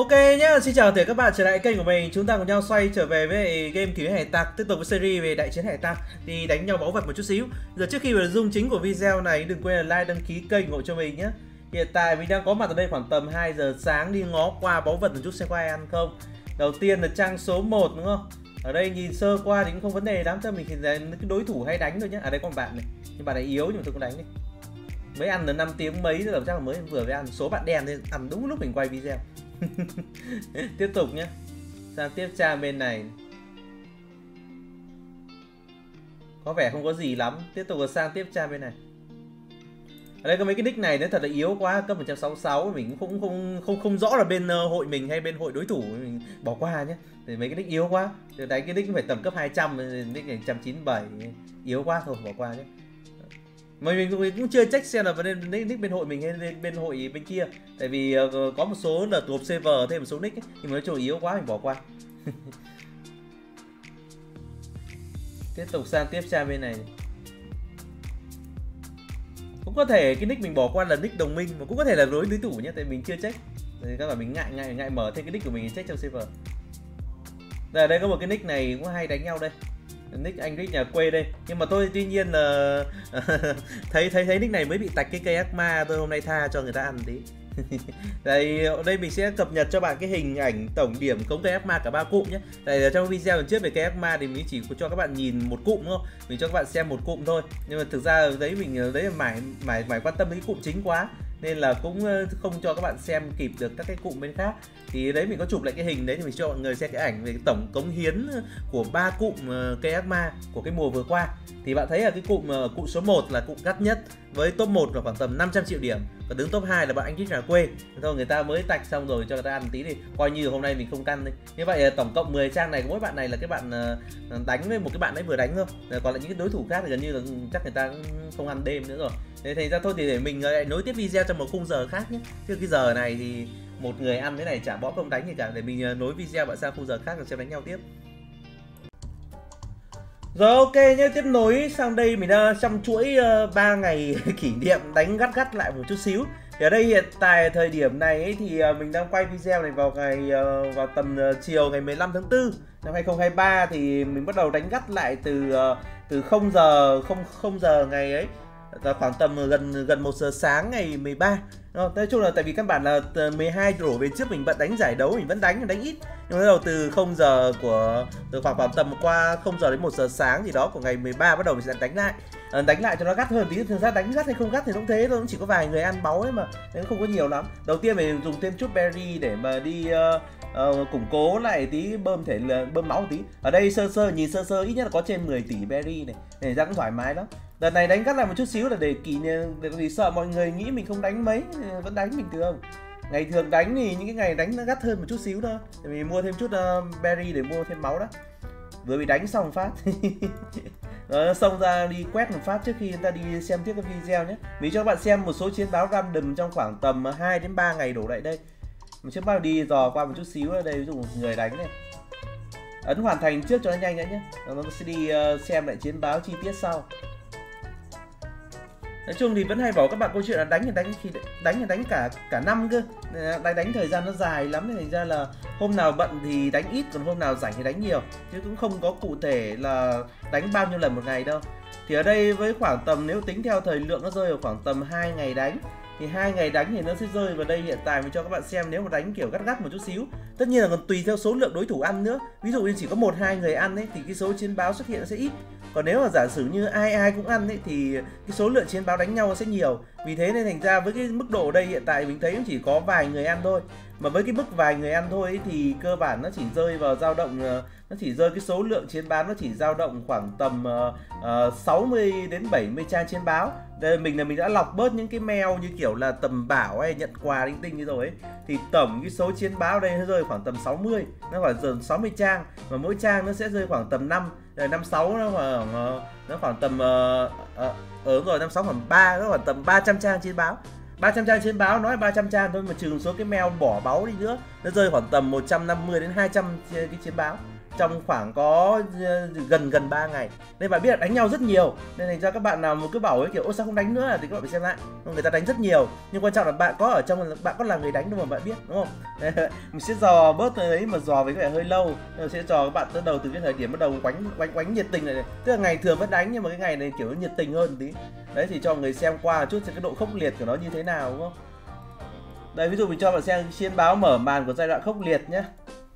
Ok nhá, xin chào tất cả các bạn trở lại kênh của mình. Chúng ta cùng nhau xoay trở về với game Kỷ Nguyên Hải Tặc, tiếp tục với series về Đại Chiến Hải Tặc, đi đánh nhau báu vật một chút xíu. Giờ trước khi vào nội dung chính của video này, đừng quên là like, đăng ký kênh ủng hộ cho mình nhé. Hiện tại mình đang có mặt ở đây khoảng tầm 2 giờ sáng, đi ngó qua báu vật một chút xem có ai ăn không. Đầu tiên là trang số 1 đúng không? Ở đây nhìn sơ qua thì cũng không vấn đề lắm, cho mình thì là cái đối thủ hay đánh thôi nhé. Ở đây có một bạn này, nhưng bạn này yếu nhưng mà tôi cũng đánh đi. Mới ăn được 5 tiếng mấy rồi, chắc là mới vừa mới ăn. Số bạn đen nên ăn đúng lúc mình quay video. Tiếp tục nhé, sang tiếp trang bên này có vẻ không có gì lắm. Tiếp tục sang tiếp trang bên này. Ở đây có mấy cái nick này nó thật là yếu quá, cấp 166 mình cũng không rõ là bên hội mình hay bên hội đối thủ, mình bỏ qua nhé. Thì mấy cái nick yếu quá, từ đánh cái nick phải tầm cấp 200, nick này 197 yếu quá thôi, bỏ qua nhé. Mình cũng chưa check xem là vấn đề nick bên hội mình hay bên hội bên kia, tại vì có một số là thuộc server thêm một số nick ấy, nhưng mà nói chung yếu quá mình bỏ qua. Tiếp tục sang tiếp trang bên này. Cũng có thể cái nick mình bỏ qua là nick đồng minh, mà cũng có thể là đối thủ nhé, tại mình chưa check. Thì các bạn mình ngại mở thêm cái nick của mình check trong server. Ở đây có một cái nick này cũng hay đánh nhau đây, nick anh Rick nhà quê đây, nhưng mà tôi tuy nhiên là thấy nick này mới bị tạch cái cây ác ma, tôi hôm nay tha cho người ta ăn tí. Đây mình sẽ cập nhật cho bạn cái hình ảnh tổng điểm cống cây ác ma cả 3 cụm nhé. Tại trong video lần trước về cây ác ma thì mình chỉ cho các bạn nhìn một cụm đúng không, mình cho các bạn xem một cụm thôi, nhưng mà thực ra đấy mình đấy là mải quan tâm đến cái cụm chính quá, nên là cũng không cho các bạn xem kịp được các cái cụm bên khác. Thì đấy mình có chụp lại cái hình đấy thì mình cho mọi người xem cái ảnh về cái tổng cống hiến của 3 cụm cây ác ma của cái mùa vừa qua. Thì bạn thấy là cái cụm số 1 là cụm gắt nhất với top 1 là khoảng tầm 500 triệu điểm, và đứng top 2 là bạn anh Kít nhà quê. Thôi người ta mới tạch xong rồi cho người ta ăn tí thì coi như hôm nay mình không căn đi. Như vậy tổng cộng 10 trang này mỗi bạn này là cái bạn đánh với một cái bạn ấy vừa đánh thôi. Còn lại những cái đối thủ khác thì gần như là chắc người ta cũng không ăn đêm nữa rồi. Thế thành ra thôi thì để mình lại nối tiếp video trong một khung giờ khác nhé. Chứ cái giờ này thì một người ăn thế này chả bó không đánh gì cả, để mình nối video bạn sang khung giờ khác rồi xem đánh nhau tiếp. Rồi ok nhé, tiếp nối sang đây mình đã trong chuỗi 3 ngày kỷ niệm đánh gắt lại một chút xíu. Thì ở đây hiện tại thời điểm này ấy, thì mình đang quay video này vào vào tầm chiều ngày 15 tháng 4 năm 2023, thì mình bắt đầu đánh gắt lại từ 0 giờ ngày ấy, khoảng tầm gần 1 giờ sáng ngày 13. Nói chung là tại vì căn bản là 12 đổ về trước mình vẫn đánh giải đấu, mình vẫn đánh ít, nhưng bắt đầu từ 0 giờ từ khoảng tầm qua 0 giờ đến 1 giờ sáng gì đó của ngày 13 bắt đầu mình sẽ đánh lại cho nó gắt hơn tí. Thực ra đánh gắt hay không gắt thì cũng thế thôi, cũng chỉ có vài người ăn báu ấy mà, nên không có nhiều lắm. Đầu tiên mình dùng thêm chút berry để mà đi củng cố lại tí, bơm máu một tí. Ở đây nhìn sơ sơ ít nhất là có trên 10 tỷ berry này, để ra cũng thoải mái lắm. Đợt này đánh gắt lại một chút xíu là để kỷ niệm, để vì sợ mọi người nghĩ mình không đánh mấy, vẫn đánh bình thường. Ngày thường đánh thì những cái ngày đánh nó gắt hơn một chút xíu thôi, để mình mua thêm chút berry để mua thêm máu đó. Vừa bị đánh xong phát xông ra đi quét một phát trước khi người ta đi xem tiếp cái video nhé. Mình cho các bạn xem một số chiến báo random trong khoảng tầm 2 đến 3 ngày đổ lại đây. Mình trước bắt đi dò qua một chút xíu ở đây, ví dụ người đánh này, ấn hoàn thành trước cho nó nhanh đấy nhé, nó sẽ đi xem lại chiến báo chi tiết sau. Nói chung thì vẫn hay bảo các bạn câu chuyện là đánh thì đánh cả năm cơ, đánh thời gian nó dài lắm, nên thành ra là hôm nào bận thì đánh ít, còn hôm nào rảnh thì đánh nhiều, chứ cũng không có cụ thể là đánh bao nhiêu lần một ngày đâu. Thì ở đây với khoảng tầm, nếu tính theo thời lượng nó rơi vào khoảng tầm 2 ngày đánh, thì 2 ngày đánh thì nó sẽ rơi vào đây. Hiện tại mình cho các bạn xem, nếu mà đánh kiểu gắt một chút xíu, tất nhiên là còn tùy theo số lượng đối thủ ăn nữa. Ví dụ như chỉ có 1-2 người ăn ấy thì cái số chiến báo xuất hiện nó sẽ ít. Còn nếu mà giả sử như ai cũng ăn ấy thì cái số lượng chiến báo đánh nhau sẽ nhiều. Vì thế nên thành ra với cái mức độ ở đây hiện tại mình thấy cũng chỉ có vài người ăn thôi. Mà với cái mức vài người ăn thôi ấy, thì cơ bản nó chỉ rơi vào dao động, nó chỉ rơi cái số lượng chiến báo nó chỉ dao động khoảng tầm 60 đến 70 trang chiến báo. Đây mình đã lọc bớt những cái mail như kiểu là tầm bảo hay nhận quà linh tinh như rồi ấy, thì tổng cái số chiến báo đây nó rơi khoảng tầm 60, nó khoảng tầm 60 trang, và mỗi trang nó sẽ rơi khoảng tầm 56, nó khoảng tầm rồi 56 khoảng 3, nó khoảng tầm 300 trang chiến báo. 300 trang chiến báo, nói 300 trang thôi mà trừ số cái mail bỏ báu đi nữa, nó rơi khoảng tầm 150 đến 200 cái chiến báo. trong khoảng có gần 3 ngày, nên bạn biết là đánh nhau rất nhiều, nên thành ra các bạn nào mà cứ bảo ấy kiểu ôi sao không đánh nữa thì các bạn phải xem lại, người ta đánh rất nhiều, nhưng quan trọng là bạn có ở trong, bạn có là người đánh đâu mà bạn biết, đúng không? Mình sẽ dò bớt đấy, mà dò với vẻ hơi lâu, mình sẽ dò các bạn bắt đầu từ cái thời điểm bắt đầu quánh nhiệt tình này, tức là ngày thường vẫn đánh nhưng mà cái ngày này kiểu nhiệt tình hơn một tí, đấy thì cho người xem qua một chút cái độ khốc liệt của nó như thế nào, đúng không? Đây ví dụ mình cho bạn xem chiến báo mở màn của giai đoạn khốc liệt nhé.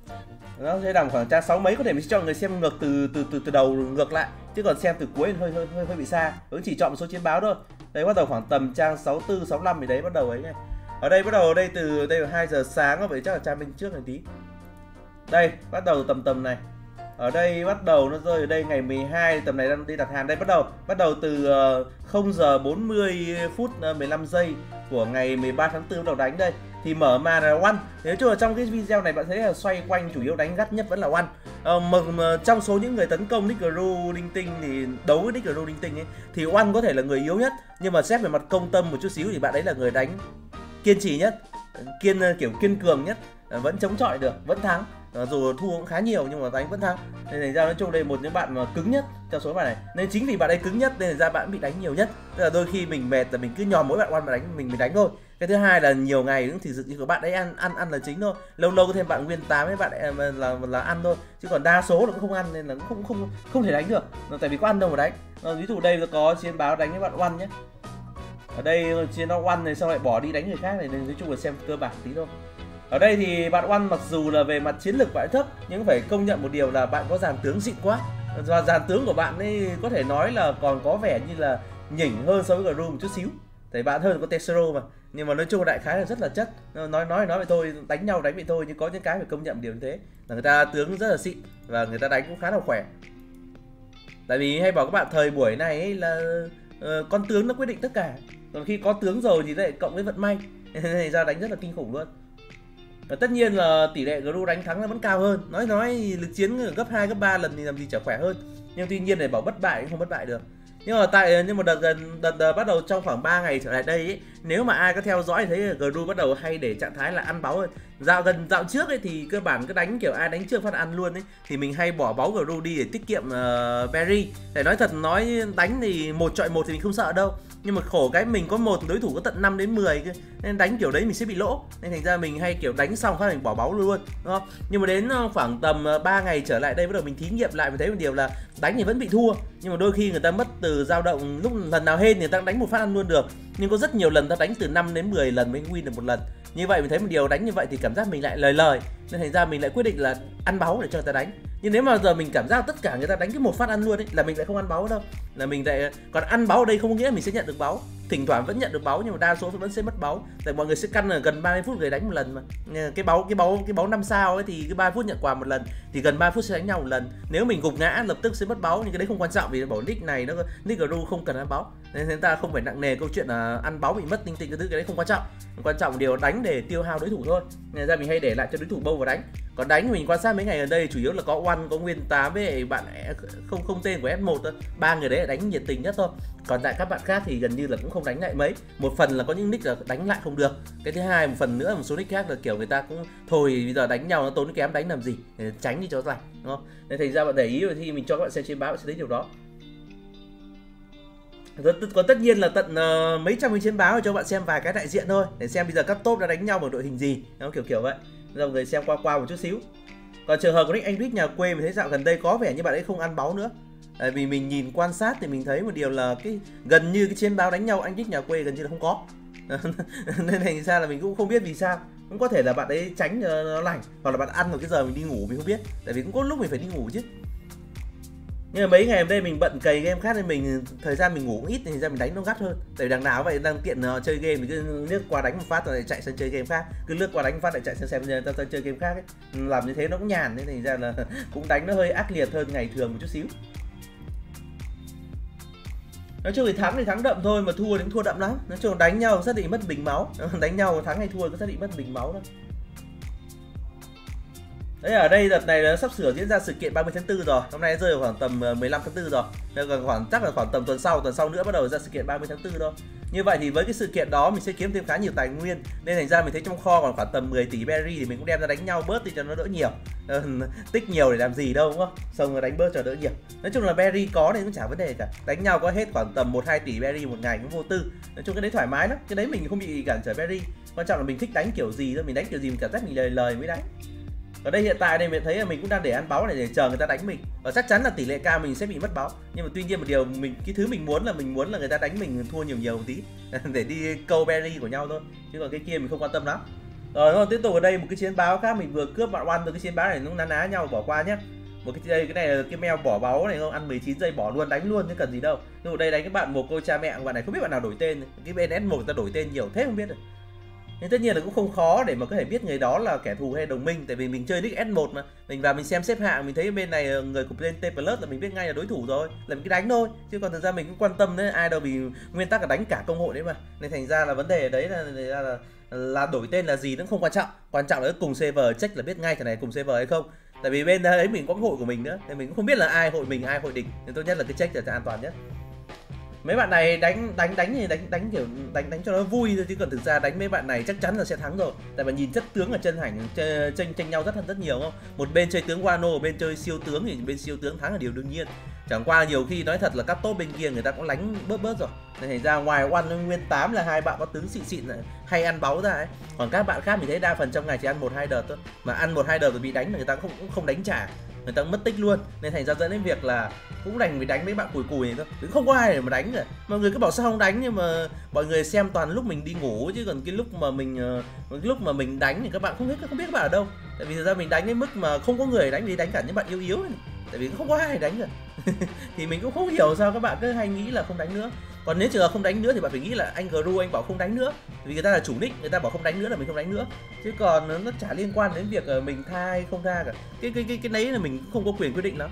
Nó sẽ nằm khoảng trang 6 mấy, có thể mình sẽ cho người xem ngược từ đầu ngược lại, chứ còn xem từ cuối hơi bị xa. Mình chỉ chọn một số chiến báo thôi. Đây bắt đầu khoảng tầm trang 64 65 thì đấy bắt đầu ấy này. Ở đây bắt đầu từ đây là 2 giờ sáng, vậy chắc là trang bên trước này tí. Đây, bắt đầu tầm này. Ở đây bắt đầu nó rơi ở đây ngày 12, tầm này đang đi đặt hàng. Đây bắt đầu từ 0 giờ 40 phút 15 giây của ngày 13 tháng 4 bắt đầu đánh đây. Thì mở màn là One. Nếu chứ trong cái video này bạn thấy là xoay quanh chủ yếu đánh gắt nhất vẫn là One. Mà trong số những người tấn công Nick Gru Đinh Tinh thì đấu với Nick Gru Đinh Tinh ấy, thì One có thể là người yếu nhất, nhưng mà xét về mặt công tâm một chút xíu thì bạn ấy là người đánh kiên trì nhất, kiểu kiên cường nhất, vẫn chống chọi được, vẫn thắng. Dù thua cũng khá nhiều nhưng mà đánh vẫn thắng. Nên thành ra nói chung đây một những bạn mà cứng nhất trong số bạn này. Nên chính vì bạn ấy cứng nhất nên ra bạn bị đánh nhiều nhất. Tức là đôi khi mình mệt là mình cứ nhòm mỗi bạn One mà đánh mình đánh thôi. Cái thứ hai là nhiều ngày thì sự của bạn ấy ăn là chính thôi. Lâu lâu có thêm bạn nguyên 8 với bạn ấy là ăn thôi. Chứ còn đa số là cũng không ăn nên là cũng không thể đánh được. Tại vì có ăn đâu mà đánh. Ví dụ đây có chiến báo đánh với bạn One nhé. Ở đây chiến báo One này xong lại bỏ đi đánh người khác này, nên nói chung là xem cơ bản tí thôi. Ở đây thì bạn One mặc dù là về mặt chiến lược bạn thấp, nhưng phải công nhận một điều là bạn có dàn tướng xịn quá. Và dàn tướng của bạn ấy có thể nói là còn có vẻ như là nhỉnh hơn so với Gru một chút xíu. Tại bạn hơn có Tesoro mà. Nhưng mà nói chung đại khái là rất là chất. Nói vậy thôi, đánh nhau đánh vậy thôi, nhưng có những cái phải công nhận điều như thế. Là người ta tướng rất là xịn và người ta đánh cũng khá là khỏe. Tại vì hay bảo các bạn thời buổi này ấy là con tướng nó quyết định tất cả. Còn khi có tướng rồi thì lại cộng với vận may. Nên ra đánh rất là kinh khủng luôn. Và tất nhiên là tỷ lệ Gru đánh thắng nó vẫn cao hơn. Nói lực chiến gấp 2 gấp 3 lần thì làm gì chả khỏe hơn. Nhưng tuy nhiên để bảo bất bại cũng không bất bại được. Nhưng mà đợt bắt đầu trong khoảng 3 ngày trở lại đây ấy, nếu mà ai có theo dõi thấy Gru bắt đầu hay để trạng thái là ăn báu hơn. Dạo trước ấy thì cơ bản cứ đánh kiểu ai đánh trước phát ăn luôn ấy, thì mình hay bỏ báu Gru đi để tiết kiệm berry. Để nói thật, đánh thì 1 chọi 1 thì mình không sợ đâu. Nhưng mà khổ cái mình có một đối thủ có tận 5 đến 10 cơ, nên đánh kiểu đấy mình sẽ bị lỗ. Nên thành ra mình hay kiểu đánh xong phát mình bỏ báu luôn, đúng không? Nhưng mà đến khoảng tầm 3 ngày trở lại đây bắt đầu mình thí nghiệm lại, mình thấy một điều là đánh thì vẫn bị thua. Nhưng mà đôi khi người ta mất từ dao động, lúc lần nào hên thì người ta đánh một phát ăn luôn được. Nhưng có rất nhiều lần ta đánh từ 5 đến 10 lần mới win được một lần. Như vậy mình thấy một điều đánh như vậy thì cảm giác mình lại lời. Nên thành ra mình lại quyết định là ăn báu để cho người ta đánh. Nhưng nếu mà giờ mình cảm giác tất cả người ta đánh cái một phát ăn luôn ấy, là mình lại không ăn báu đâu. Là mình lại còn ăn báu ở đây không có nghĩa là mình sẽ nhận được báu. Thỉnh thoảng vẫn nhận được báu nhưng mà đa số vẫn sẽ mất báu. Tại mọi người sẽ căn là gần 30 phút người đánh một lần mà. Cái báu 5 sao ấy thì cái 3 phút nhận quà một lần, thì gần 3 phút sẽ đánh nhau một lần. Nếu mình gục ngã lập tức sẽ mất báu, nhưng cái đấy không quan trọng vì bảo nick này nó nick Gru không cần ăn báu. Nên chúng ta không phải nặng nề câu chuyện là ăn báu bị mất tinh cái thứ, cái đấy không quan trọng. Quan trọng điều đánh để tiêu hao đối thủ thôi. Nên ra mình hay để lại cho đối thủ bâu và đánh. Còn đánh mình quan sát mấy ngày gần đây chủ yếu là có One, có Nguyên 8 với bạn không tên của S1 thôi. 3 người đấy là đánh nhiệt tình nhất thôi. Còn tại các bạn khác thì gần như là cũng không đánh lại mấy. Một phần là có những nick là đánh lại không được. Cái thứ hai một phần nữa một số nick khác là kiểu người ta cũng thôi bây giờ đánh nhau nó tốn kém đánh làm gì, để tránh đi cho rảnh, đúng không? Nên thành ra bạn để ý rồi thì mình cho các bạn xem trên báo bạn sẽ thấy điều đó. Còn tất nhiên là tận mấy trăm cái chiến báo để cho bạn xem vài cái đại diện thôi, để xem bây giờ các top đã đánh nhau bằng đội hình gì, nó kiểu vậy. Rồi người xem qua một chút xíu. Còn trường hợp của nick anh Rich nhà quê mình thấy dạo gần đây có vẻ như bạn ấy không ăn báu nữa. Tại vì mình nhìn quan sát thì mình thấy một điều là gần như cái chiến báo đánh nhau anh Rich nhà quê gần như là không có. Nên thành ra là mình cũng không biết vì sao. Cũng có thể là bạn ấy tránh nó lành, hoặc là bạn ăn vào cái giờ mình đi ngủ mình không biết. Tại vì cũng có lúc mình phải đi ngủ chứ. Nhưng mà mấy ngày hôm đây mình bận cày game khác nên thời gian mình ngủ cũng ít, nên ra mình đánh nó gắt hơn. Tại vì đằng nào vậy đang tiện chơi game thì cứ lướt qua đánh một phát rồi lại chạy sang chơi game khác, cứ lướt qua đánh một phát lại chạy sang xem ta chơi game khác ấy. Làm như thế nó cũng nhàn, nên thành ra là cũng đánh nó hơi ác liệt hơn ngày thường một chút xíu. Nói chung thì thắng đậm thôi, mà thua thì cũng thua đậm lắm. Nói chung đánh nhau xác định mất bình máu. Đánh nhau thắng hay thua có xác định mất bình máu đâu. Đấy, ở đây đợt này nó sắp sửa diễn ra sự kiện 30 tháng 4 rồi. Hôm nay rơi vào khoảng tầm 15 tháng 4 rồi. Nên còn chắc là khoảng tầm tuần sau nữa bắt đầu ra sự kiện 30 tháng 4 thôi. Như vậy thì với cái sự kiện đó mình sẽ kiếm thêm khá nhiều tài nguyên. Nên thành ra mình thấy trong kho còn khoảng tầm 10 tỷ berry thì mình cũng đem ra đánh nhau bớt đi cho nó đỡ nhiều. Tích nhiều để làm gì đâu, đúng không? Xong rồi đánh bớt cho đỡ nhiều. Nói chung là berry có thì cũng chả vấn đề cả. Đánh nhau có hết khoảng tầm 1-2 tỷ berry một ngày cũng vô tư. Nói chung cái đấy thoải mái lắm. Cái đấy mình không bị cản trở berry. Quan trọng là mình thích đánh kiểu gì thôi, mình đánh kiểu gì mình cảm giác mình lời mới đánh. Ở đây hiện tại đây mình thấy là mình cũng đang để ăn báo này để chờ người ta đánh mình, và chắc chắn là tỷ lệ cao mình sẽ bị mất báo. Nhưng mà tuy nhiên một điều cái thứ mình muốn là người ta đánh mình thua nhiều một tí để đi câu berry của nhau thôi, chứ còn cái kia mình không quan tâm lắm. Rồi tiếp tục ở đây một cái chiến báo khác, mình vừa cướp bạn One rồi, cái chiến báo này nó ná ná nhau bỏ qua nhé. Một cái này là cái mèo bỏ báo này không, ăn 19 giây bỏ luôn, đánh luôn chứ cần gì đâu. Nhưng ở đây đánh cái bạn một cô cha mẹ, bạn này không biết bạn nào đổi tên, cái bên S1 người ta đổi tên nhiều thế không biết rồi. Nhưng tất nhiên là cũng không khó để mà có thể biết người đó là kẻ thù hay đồng minh, tại vì mình chơi nick S1 mà, mình vào mình xem xếp hạng mình thấy bên này người của bên T+ là mình biết ngay là đối thủ rồi, là mình cứ đánh thôi, chứ còn thực ra mình cũng quan tâm đến ai đâu, vì nguyên tắc là đánh cả công hội đấy mà. Nên thành ra là vấn đề ở đấy là đổi tên là gì nó không quan trọng, quan trọng là cùng server check là biết ngay thằng này cùng server hay không. Tại vì bên đấy mình có cái hội của mình nữa, thì mình cũng không biết là ai hội mình ai hội địch, nên tốt nhất là cái check là an toàn nhất. Mấy bạn này đánh kiểu đánh cho nó vui thôi, chứ còn thực ra đánh mấy bạn này chắc chắn là sẽ thắng rồi. Tại vì nhìn chất tướng ở chân hành tranh nhau rất nhiều, không? Một bên chơi tướng Wano, bên chơi siêu tướng thì bên siêu tướng thắng là điều đương nhiên. Chẳng qua nhiều khi nói thật là các top bên kia người ta cũng lánh bớt rồi. Nên thành ra ngoài One nguyên 8 là hai bạn có tướng xịn hay ăn báu ra ấy. Còn các bạn khác mình thấy đa phần trong ngày chỉ ăn 1-2 đợt thôi. Mà ăn 1-2 đợt rồi bị đánh là người ta cũng không đánh trả, người ta mất tích luôn. Nên thành ra dẫn đến việc là cũng đành phải đánh mấy bạn cùi này thôi, không có ai để mà đánh cả. Mọi người cứ bảo sao không đánh, nhưng mà mọi người xem toàn lúc mình đi ngủ, chứ còn cái lúc mà mình đánh thì các bạn không biết các bạn ở đâu. Tại vì thực ra mình đánh đến mức mà không có người đánh, vì đánh cả những bạn yếu này. Tại vì không có ai đánh cả. Thì mình cũng không hiểu sao các bạn cứ hay nghĩ là không đánh nữa. Còn nếu trường hợp không đánh nữa thì bạn phải nghĩ là anh Gru anh bảo không đánh nữa, vì người ta là chủ nick, người ta bảo không đánh nữa là mình không đánh nữa, chứ còn nó chả liên quan đến việc mình tha hay không tha cả. Cái đấy là mình cũng không có quyền quyết định lắm.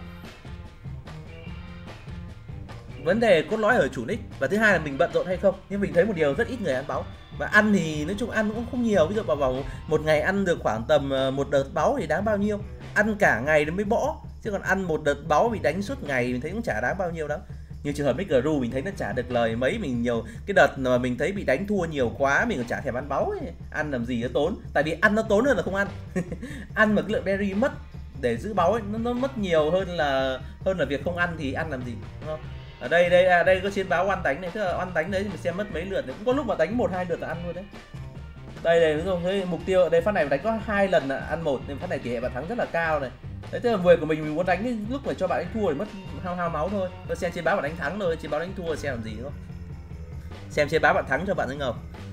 Vấn đề cốt lõi ở chủ nick, và thứ hai là mình bận rộn hay không. Nhưng mình thấy một điều rất ít người ăn báo, và ăn thì nói chung ăn cũng không nhiều. Ví dụ bảo một ngày ăn được khoảng tầm một đợt báo thì đáng bao nhiêu, ăn cả ngày nó mới bỏ, chứ còn ăn một đợt báo bị đánh suốt ngày mình thấy cũng chả đáng bao nhiêu lắm. Như trường hợp Nick Gru mình thấy nó chả được lời mấy, mình nhiều cái đợt mà mình thấy bị đánh thua nhiều quá mình còn chả thèm ăn báo ấy. Ăn làm gì nó tốn, tại vì ăn nó tốn hơn là không ăn. Ăn mà cái lượng berry mất để giữ báo ấy, nó mất nhiều hơn là việc không ăn thì ăn làm gì, đúng không? Ở đây có chiến báo oan đánh này, tức là oan đánh đấy thì mình xem mất mấy lượt đấy, cũng có lúc mà đánh 1-2 lượt là ăn luôn đấy. Đây đúng rồi, cái mục tiêu ở đây phát này đánh có 2 lần là ăn 1, nên phát này tỷ lệ bàn thắng rất là cao này. Đấy, tức là người của mình muốn đánh cái lúc mà cho bạn đánh thua thì mất hao máu thôi. Tôi xem chiến báo bạn đánh thắng thôi, chiến báo đánh thua xem làm gì nữa. Xem chiến báo bạn thắng cho bạn thấy ngầu.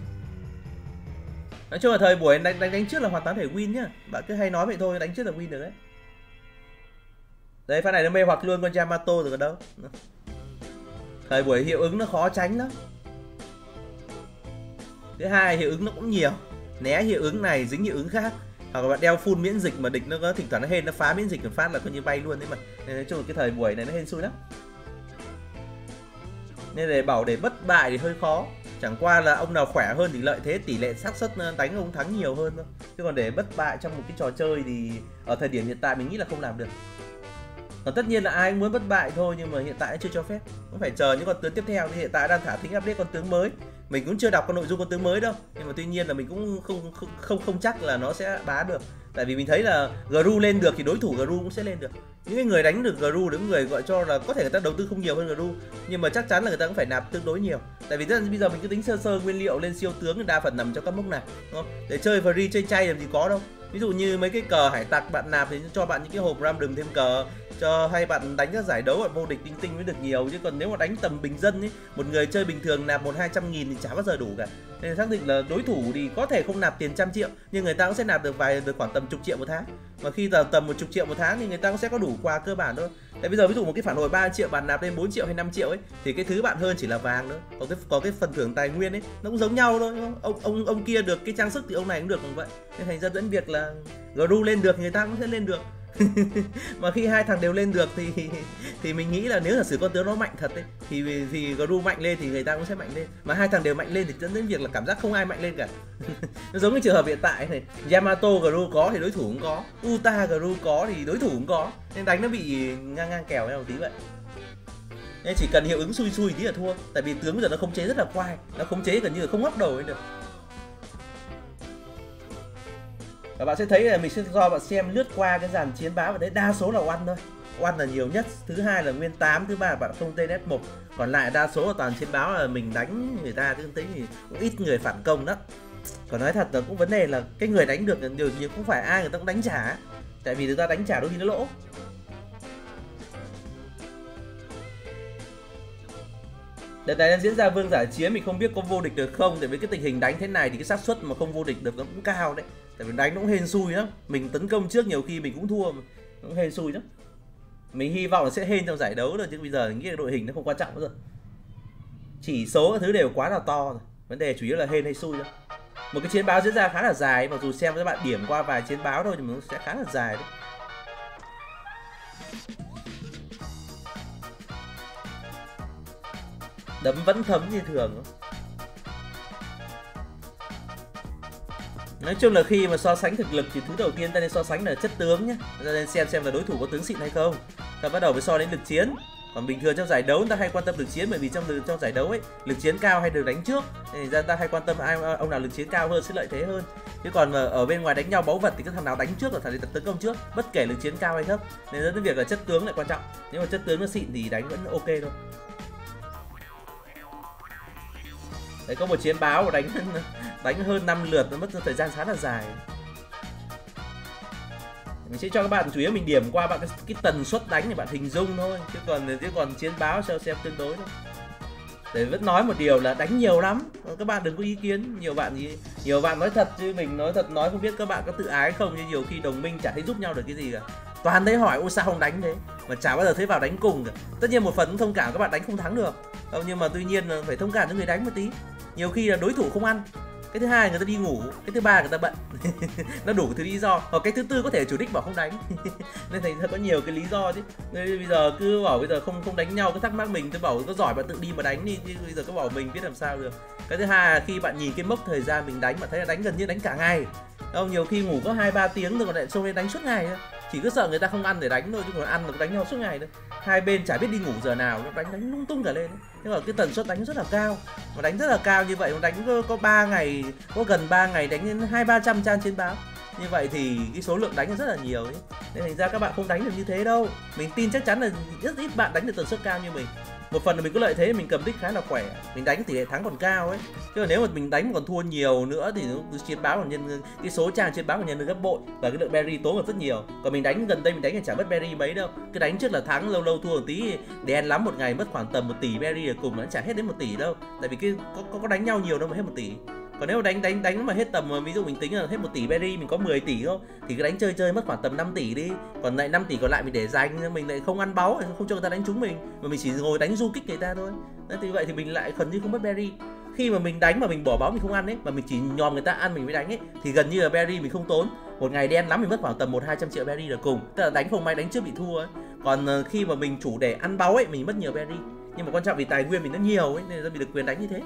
Nói chung là thời buổi đánh trước là hoàn toàn thể win nhá. Bạn cứ hay nói vậy thôi, đánh trước là win được đấy. Đấy, phát này nó mê hoặc luôn con Yamato rồi còn đâu. Thời buổi hiệu ứng nó khó tránh lắm. Thứ hai hiệu ứng nó cũng nhiều, né hiệu ứng này dính hiệu ứng khác, hoặc là bạn đeo full miễn dịch mà địch nó có thỉnh thoảng nó hên nó phá miễn dịch một phát là coi như bay luôn đấy mà. Nên nói chung là cái thời buổi này nó hên xui lắm, nên để bảo để bất bại thì hơi khó. Chẳng qua là ông nào khỏe hơn thì lợi thế tỷ lệ xác suất đánh ông thắng nhiều hơn thôi, chứ còn để bất bại trong một cái trò chơi thì ở thời điểm hiện tại mình nghĩ là không làm được. Còn tất nhiên là ai cũng muốn bất bại thôi, nhưng mà hiện tại chưa cho phép, cũng phải chờ những con tướng tiếp theo. Thì hiện tại đang thả thính update con tướng mới, mình cũng chưa đọc con nội dung con tướng mới đâu, nhưng mà tuy nhiên là mình cũng không chắc là nó sẽ bá được. Tại vì mình thấy là Gru lên được thì đối thủ Gru cũng sẽ lên được. Những cái người đánh được Gru, những người gọi cho là có thể người ta đầu tư không nhiều hơn Gru, nhưng mà chắc chắn là người ta cũng phải nạp tương đối nhiều. Tại vì bây giờ mình cứ tính sơ nguyên liệu lên siêu tướng thì đa phần nằm trong các mốc này, đúng không? Để chơi free chơi chay làm gì có đâu. Ví dụ như mấy cái cờ hải tặc bạn nạp thì cho bạn những cái hộp random thêm cờ, cho hay bạn đánh các giải đấu bạn vô địch tinh mới được nhiều. Chứ còn nếu mà đánh tầm bình dân ấy, một người chơi bình thường nạp 100-200 nghìn thì chả bao giờ đủ cả. Nên xác định là đối thủ thì có thể không nạp tiền 100 triệu, nhưng người ta cũng sẽ nạp được khoảng tầm chục triệu một tháng. Mà khi tầm 10 triệu một tháng thì người ta cũng sẽ có đủ quà cơ bản thôi. Tại bây giờ ví dụ một cái phản hồi 3 triệu bạn nạp lên 4 triệu hay 5 triệu ấy, thì cái thứ bạn hơn chỉ là vàng nữa. Có cái phần thưởng tài nguyên ấy nó cũng giống nhau thôi, đúng không? Ông kia được cái trang sức thì ông này cũng được như vậy. Nên thành ra dẫn việc là Gru lên được thì người ta cũng sẽ lên được. Mà khi hai thằng đều lên được thì mình nghĩ là nếu giả sử con tướng nó mạnh thật ấy, thì Gru mạnh lên thì người ta cũng sẽ mạnh lên. Mà hai thằng đều mạnh lên thì dẫn đến việc là cảm giác không ai mạnh lên cả. Nó giống như trường hợp hiện tại này, Yamato Gru có thì đối thủ cũng có, Uta Gru có thì đối thủ cũng có, nên đánh nó bị ngang ngang kèo nhau một tí vậy. Nên chỉ cần hiệu ứng xui xui tí là thua, tại vì tướng bây giờ nó khống chế rất là quai, nó khống chế gần như là không ngóc đầu lên được. Và bạn sẽ thấy là mình sẽ do bạn xem lướt qua cái dàn chiến báo và đấy đa số là oăn thôi. Oăn là nhiều nhất, thứ hai là nguyên 8, thứ ba là bạn không tên F1. Còn lại đa số là toàn chiến báo là mình đánh người ta, chứ tính thì cũng ít người phản công đó. Còn nói thật là cũng vấn đề là cái người đánh được điều gì cũng phải ai người ta cũng đánh trả. Tại vì người ta đánh trả đôi khi nó lỗ. Đợt này đang diễn ra Vương Giả Chiến, mình không biết có vô địch được không. Tại vì cái tình hình đánh thế này thì cái xác suất mà không vô địch được nó cũng cao đấy. Tại vì đánh nó cũng hên xui lắm. Mình tấn công trước nhiều khi mình cũng thua mà. Nó cũng hên xui lắm. Mình hy vọng là sẽ hên trong giải đấu rồi, chứ bây giờ nghĩ đội hình nó không quan trọng nữa rồi. Chỉ số các thứ đều quá là to rồi. Vấn đề chủ yếu là hên hay xui thôi. Một cái chiến báo diễn ra khá là dài, mặc dù xem các bạn điểm qua vài chiến báo thôi nhưng mà nó sẽ khá là dài đấy. Đấm vẫn thấm như thường. Nói chung là khi mà so sánh thực lực thì thứ đầu tiên ta nên so sánh là chất tướng nhé. Ta nên xem là đối thủ có tướng xịn hay không. Ta bắt đầu với so đến lực chiến. Còn bình thường trong giải đấu ta hay quan tâm lực chiến, bởi vì trong giải đấu ấy lực chiến cao hay được đánh trước, nên ra ta hay quan tâm ông nào lực chiến cao hơn sẽ lợi thế hơn. Chứ còn mà ở bên ngoài đánh nhau báu vật thì cái thằng nào đánh trước là thằng ấy tấn công trước, bất kể lực chiến cao hay thấp. Nên dẫn đến việc là chất tướng lại quan trọng. Nếu mà chất tướng nó xịn thì đánh vẫn ok thôi. Đấy, có một chiến báo mà đánh hơn 5 lượt, nó mất thời gian khá là dài. Mình sẽ cho các bạn chủ yếu mình điểm qua bạn cái tần suất đánh để bạn hình dung thôi, chứ còn chiến báo cho xem tương đối thôi. Để vẫn nói một điều là đánh nhiều lắm, các bạn đừng có ý kiến. Nhiều bạn nói thật chứ mình nói thật, nói không biết các bạn có tự ái không, nhưng nhiều khi đồng minh chả thấy giúp nhau được cái gì cả. Toàn thấy hỏi ôi sao không đánh thế, mà chả bao giờ thấy vào đánh cùng cả. Tất nhiên một phần thông cảm các bạn đánh không thắng được, nhưng mà tuy nhiên phải thông cảm cho người đánh một tí. Nhiều khi là đối thủ không ăn, cái thứ hai người ta đi ngủ, cái thứ ba người ta bận. Nó đủ thứ lý do. Hoặc cái thứ tư có thể chủ đích bảo không đánh. Nên thành ra có nhiều cái lý do chứ. Nên bây giờ cứ bảo bây giờ không đánh nhau, cứ thắc mắc mình, tôi bảo có giỏi bạn tự đi mà đánh đi, chứ bây giờ cứ bảo mình biết làm sao được. Cái thứ hai là khi bạn nhìn cái mốc thời gian mình đánh, bạn thấy là đánh gần như đánh cả ngày. Không, nhiều khi ngủ có 2-3 tiếng rồi còn lại xông lên đánh suốt ngày thôi. Chỉ cứ sợ người ta không ăn để đánh thôi, chứ còn ăn là đánh nhau suốt ngày thôi. Hai bên chả biết đi ngủ giờ nào, nó đánh lung tung cả lên. Nhưng mà cái tần suất đánh rất là cao. Mà đánh rất là cao như vậy, nó đánh có 3 ngày, có gần 3 ngày đánh đến 200-300 trang chiến báo. Như vậy thì cái số lượng đánh rất là nhiều ấy. Nên thành ra các bạn không đánh được như thế đâu. Mình tin chắc chắn là rất ít bạn đánh được tần suất cao như mình. Một phần là mình có lợi thế mình cầm đích khá là khỏe, mình đánh tỷ lệ thắng còn cao ấy. Chứ còn nếu mà mình đánh còn thua nhiều nữa thì nó chiến báo còn nhân cái số trang chiến báo còn nhân được gấp bội, và cái lượng berry tốn còn rất nhiều. Còn mình đánh gần đây mình đánh thì chả mất berry mấy đâu. Cứ đánh trước là thắng, lâu lâu thua một tí, đen lắm một ngày mất khoảng tầm 1 tỷ berry là cùng, nó chả hết đến 1 tỷ đâu. Tại vì cái có đánh nhau nhiều đâu mà hết 1 tỷ. Còn nếu mà đánh mà hết tầm, ví dụ mình tính là hết 1 tỷ berry, mình có 10 tỷ không, thì cái đánh chơi mất khoảng tầm 5 tỷ đi. Còn lại 5 tỷ còn lại mình để dành, mình lại không ăn báu, không cho người ta đánh trúng mình, mà mình chỉ ngồi đánh du kích người ta thôi. Nên thì vậy thì mình lại gần như không mất berry. Khi mà mình đánh mà mình bỏ báu mình không ăn ấy, mà mình chỉ nhòm người ta ăn mình mới đánh ấy, thì gần như là berry mình không tốn. Một ngày đen lắm mình mất khoảng tầm 100-200 triệu berry là cùng. Tức là đánh không may đánh trước bị thua ấy. Còn khi mà mình chủ để ăn báu ấy, mình mất nhiều berry. Nhưng mà quan trọng vì tài nguyên mình nó nhiều ấy, nên là mình được quyền đánh như thế.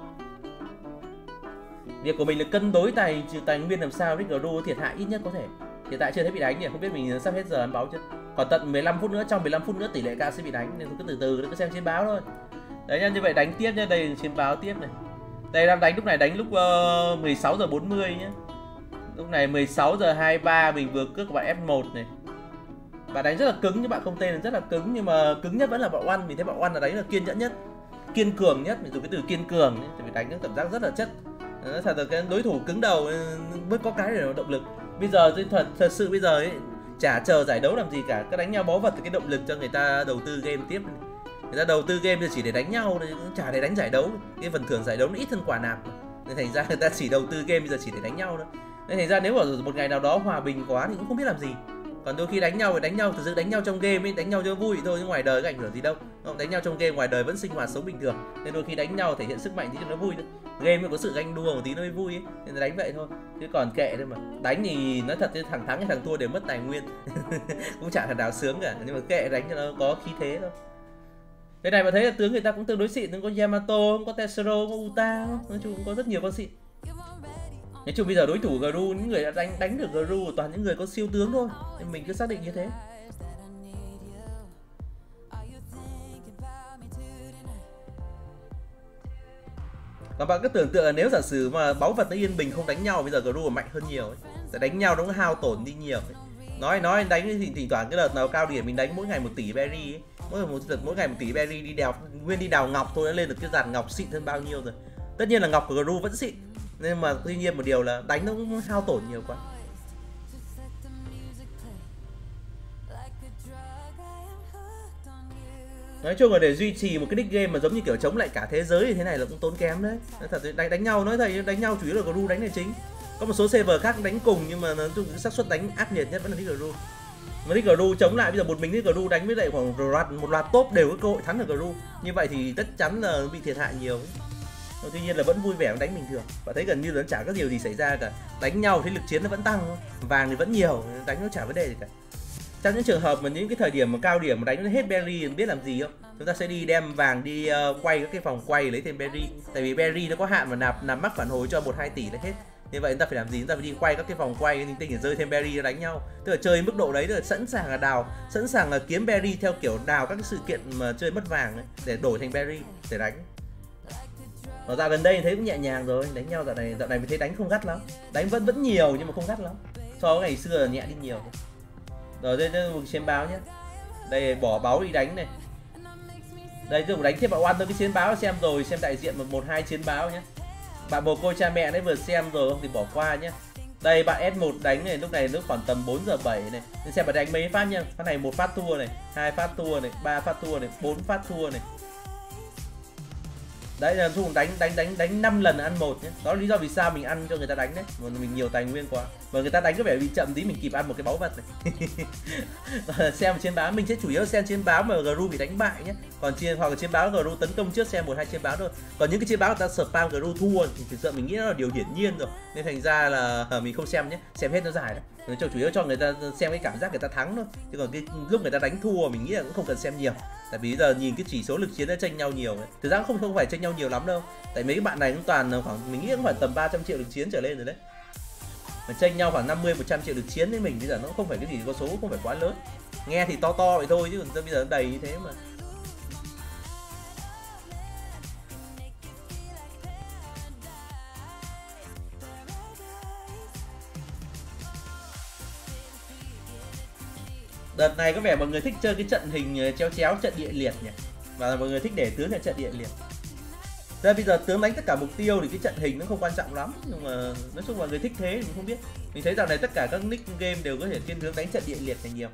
Việc của mình là cân đối tài nguyên làm sao để Gru thiệt hại ít nhất có thể. Hiện tại chưa thấy bị đánh nhỉ, không biết mình sắp hết giờ ăn báo chưa. Còn tận 15 phút nữa, trong 15 phút nữa tỷ lệ cao sẽ bị đánh, nên cứ từ từ cứ xem chiến báo thôi. Đấy nha, như vậy đánh tiếp nhá, đây là chiến báo tiếp này. Đây đang đánh lúc này, đánh lúc 16 giờ 40 nhá. Lúc này 16 giờ 23 mình vừa cướp của bạn F1 này. Bạn đánh rất là cứng, nhưng bạn không tên là rất là cứng, nhưng mà cứng nhất vẫn là bạn Oan. Mình thấy bạn Oan là đánh là kiên nhẫn nhất, kiên cường nhất, mình dùng cái từ kiên cường ấy, thì mình đánh cái cảm giác rất là chất. Nó thật là cái đối thủ cứng đầu mới có cái để động lực. Bây giờ thật sự bây giờ ấy, chả chờ giải đấu làm gì cả, cứ đánh nhau bó vật thì cái động lực cho người ta đầu tư game tiếp. Người ta đầu tư game chỉ để đánh nhau, chả để đánh giải đấu. Cái phần thưởng giải đấu nó ít hơn quà nạp, nên thành ra người ta chỉ đầu tư game bây giờ chỉ để đánh nhau thôi. Nên thành ra nếu ở một ngày nào đó hòa bình quá thì cũng không biết làm gì. Còn đôi khi đánh nhau thì đánh nhau thực sự, đánh nhau trong game ấy, đánh nhau cho vui thôi chứ ngoài đời có ảnh hưởng gì đâu. Đánh nhau trong game, ngoài đời vẫn sinh hoạt sống bình thường. Nên đôi khi đánh nhau thể hiện sức mạnh thì cho nó vui nữa. Game mới có sự ganh đua một tí nó mới vui ấy. Nên đánh vậy thôi. Chứ còn kệ thôi mà. Đánh thì nói thật, thằng thắng hay thằng thua đều mất tài nguyên. Cũng chả thằng nào sướng cả, nhưng mà kệ, đánh cho nó có khí thế thôi. Cái này mà thấy là tướng người ta cũng tương đối xịn, có Yamato, có Tessero, có Uta, nói chung cũng có rất nhiều con xịn. Nói chung bây giờ đối thủ Gru, những người đã đánh được Gru toàn những người có siêu tướng thôi, nên mình cứ xác định như thế. Còn bạn cứ tưởng tượng là nếu giả sử mà báu vật nó yên bình không đánh nhau, bây giờ Gru mạnh hơn nhiều ấy. Tại đánh nhau nó cũng hao tổn đi nhiều ấy. Nói đánh thì thỉnh thoảng cái đợt nào cao điểm mình đánh mỗi ngày 1 tỷ berry ấy. Mỗi ngày 1 tỷ berry đi đào ngọc thôi đã lên được cái dàn ngọc xịn hơn bao nhiêu rồi. Tất nhiên là ngọc của Gru vẫn xịn, nhưng mà tuy nhiên một điều là đánh nó cũng hao tổn nhiều quá. Nói chung là để duy trì một cái nick game mà giống như kiểu chống lại cả thế giới thì thế này là cũng tốn kém đấy. Nói thật, đánh nhau nói thầy, đánh nhau chủ yếu là Gru đánh là chính. Có một số server khác đánh cùng nhưng mà nói chung xác suất đánh ác liệt nhất vẫn là nick Gru. Mà nick Gru chống lại bây giờ một mình nick Gru đánh với lại khoảng một loạt top đều có cơ hội thắng được Gru. Như vậy thì chắc chắn là bị thiệt hại nhiều ấy. Tuy nhiên là vẫn vui vẻ đánh bình thường và thấy gần như là chả có điều gì xảy ra cả. Đánh nhau thì lực chiến nó vẫn tăng thôi, vàng thì vẫn nhiều, đánh nó chả vấn đề gì cả. Trong những trường hợp mà những cái thời điểm mà cao điểm mà đánh nó hết berry biết làm gì không? Chúng ta sẽ đi đem vàng đi quay các cái vòng quay lấy thêm berry. Tại vì berry nó có hạn mà nạp mắc phản hồi cho 1-2 tỷ là hết. Như vậy chúng ta phải làm gì? Chúng ta phải đi quay các cái vòng quay linh tinh để rơi thêm berry để đánh nhau. Tức là chơi mức độ đấy, tức là sẵn sàng là đào, sẵn sàng là kiếm berry theo kiểu đào các cái sự kiện mà chơi mất vàng ấy, để đổi thành berry để đánh. Ở dạo gần đây thấy cũng nhẹ nhàng rồi, đánh nhau dạo này mình thấy đánh không gắt lắm. Đánh vẫn nhiều nhưng mà không gắt lắm. So với ngày xưa là nhẹ đi nhiều. Rồi đây một chiến báo nhé. Đây bỏ báo đi đánh này. Đây dùng đánh thêm bảo oan thôi, cái chiến báo xem rồi, xem đại diện 1-2 chiến báo nhé. Bạn bồ cô cha mẹ đấy vừa xem rồi không thì bỏ qua nhé. Đây bạn S1 đánh này, lúc này nó khoảng tầm 4 giờ 7 này. Nên xem bạn đánh mấy phát nha. Phát này 1 phát thua này, 2 phát thua này, 3 phát thua này, 4 phát thua này. Đấy là dùng đánh 5 lần ăn 1 nhé. Đó là lý do vì sao mình ăn cho người ta đánh đấy. Mà mình nhiều tài nguyên quá. Mà người ta đánh có vẻ bị chậm tí, mình kịp ăn một cái báu vật này. Xem chiến báo mình sẽ chủ yếu xem chiến báo mà Gru bị đánh bại nhé. Còn hoặc là chiến báo Gru tấn công trước, xem 1-2 chiến báo thôi. Còn những cái chiến báo người ta spam Gru thua thì thực sự mình nghĩ nó là điều hiển nhiên rồi. Nên thành ra là mình không xem nhé. Xem hết nó dài đấy. Chủ yếu cho người ta xem cái cảm giác người ta thắng thôi. Chứ còn cái lúc người ta đánh thua mình nghĩ là cũng không cần xem nhiều. Tại vì giờ nhìn cái chỉ số lực chiến đã chênh nhau nhiều ấy. Thực ra không phải chênh nhau nhiều lắm đâu. Tại mấy cái bạn này cũng toàn khoảng, mình nghĩ cũng phải tầm 300 triệu lực chiến trở lên rồi đấy. Mà chênh nhau khoảng 50-100 triệu lực chiến với mình bây giờ nó không phải cái gì có số không phải quá lớn. Nghe thì to vậy thôi chứ còn bây giờ nó đầy như thế mà. Đợt này có vẻ mọi người thích chơi cái trận hình chéo trận địa liệt nhỉ. Và mọi người thích để tướng là trận địa liệt. Ra bây giờ tướng đánh tất cả mục tiêu thì cái trận hình nó không quan trọng lắm. Nhưng mà nói chung là người thích thế thì mình không biết. Mình thấy dạo này tất cả các nick game đều có thể thiên hướng đánh trận địa liệt này nhiều.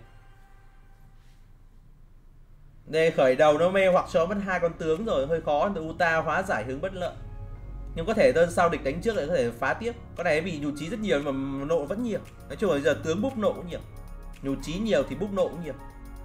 Đây khởi đầu nó mê hoặc cho mất 2 con tướng rồi, hơi khó. Uta hóa giải hướng bất lợi. Nhưng có thể đơn sau địch đánh trước lại có thể phá tiếp. Con này bị nhụt chí rất nhiều nhưng mà nộ vẫn nhiều. Nói chung là giờ tướng búp nộ cũng nhiều. Nhụt chí nhiều thì búp nộ cũng nhiều.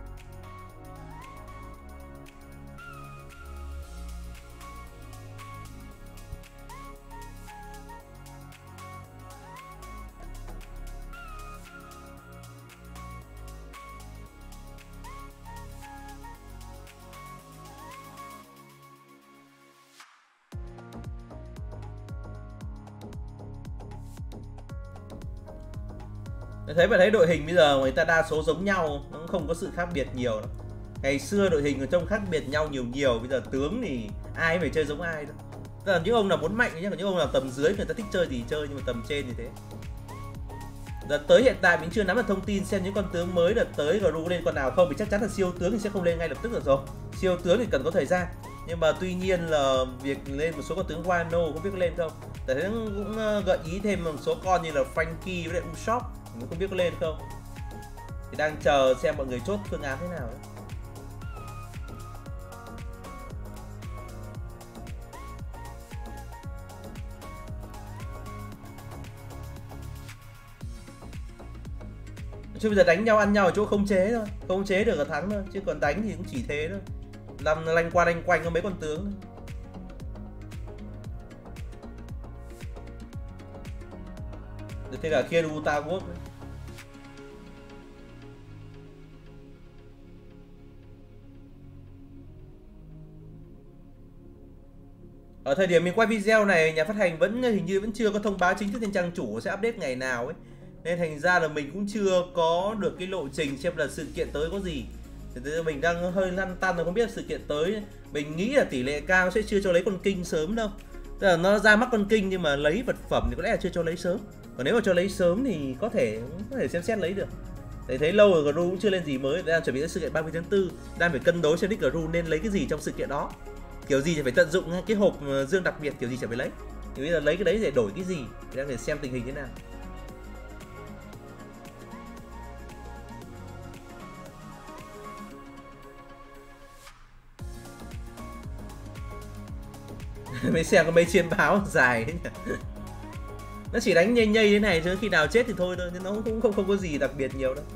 Thấy đội hình bây giờ người ta đa số giống nhau, nó cũng không có sự khác biệt nhiều đâu. Ngày xưa đội hình trông khác biệt nhau nhiều, bây giờ tướng thì ai phải chơi giống ai đâu. Tức là những ông nào muốn mạnh nhé, còn những ông nào tầm dưới người ta thích chơi thì chơi, nhưng mà tầm trên thì thế. Đợt tới hiện tại mình chưa nắm được thông tin xem những con tướng mới đợt tới Gru lên con nào không, thì chắc chắn là siêu tướng thì sẽ không lên ngay lập tức được rồi. Siêu tướng thì cần có thời gian. Nhưng mà tuy nhiên là việc lên một số con tướng Wano không biết có lên không. Tại thế cũng gợi ý thêm một số con như là Frankie với lại Usopp, mình không biết có lên không. Thì đang chờ xem mọi người chốt phương án thế nào đấy. Nói Chứ bây giờ đánh nhau ăn nhau ở chỗ không chế thôi, không chế được là thắng thôi, chứ còn đánh thì cũng chỉ thế thôi, làm lanh qua lanh quanh có mấy con tướng thôi. Thế cả kia Uta Work đấy. Ở thời điểm mình quay video này, nhà phát hành hình như vẫn chưa có thông báo chính thức trên trang chủ sẽ update ngày nào ấy, nên thành ra là mình cũng chưa có được cái lộ trình xem là sự kiện tới có gì. Thì mình đang hơi lăn tăn rồi, không biết sự kiện tới. Mình nghĩ là tỷ lệ cao sẽ chưa cho lấy con kinh sớm đâu. Tức là nó ra mắt con kinh nhưng mà lấy vật phẩm thì có lẽ là chưa cho lấy sớm. Còn nếu mà cho lấy sớm thì có thể xem xét lấy được. Để thấy lâu rồi Gru cũng chưa lên gì mới, đang chuẩn bị đến sự kiện 30 tháng 4, đang phải cân đối xem đích Gru nên lấy cái gì trong sự kiện đó. Kiểu gì thì phải tận dụng cái hộp dương đặc biệt, kiểu gì sẽ phải lấy. Thì bây giờ lấy cái đấy để đổi cái gì, thì đang phải xem tình hình thế nào. Mấy xem có mấy chiến báo dài ấy nhỉ. Nó chỉ đánh nhây nhây thế này chứ khi nào chết thì thôi thôi, nhưng nó cũng không có gì đặc biệt nhiều đâu.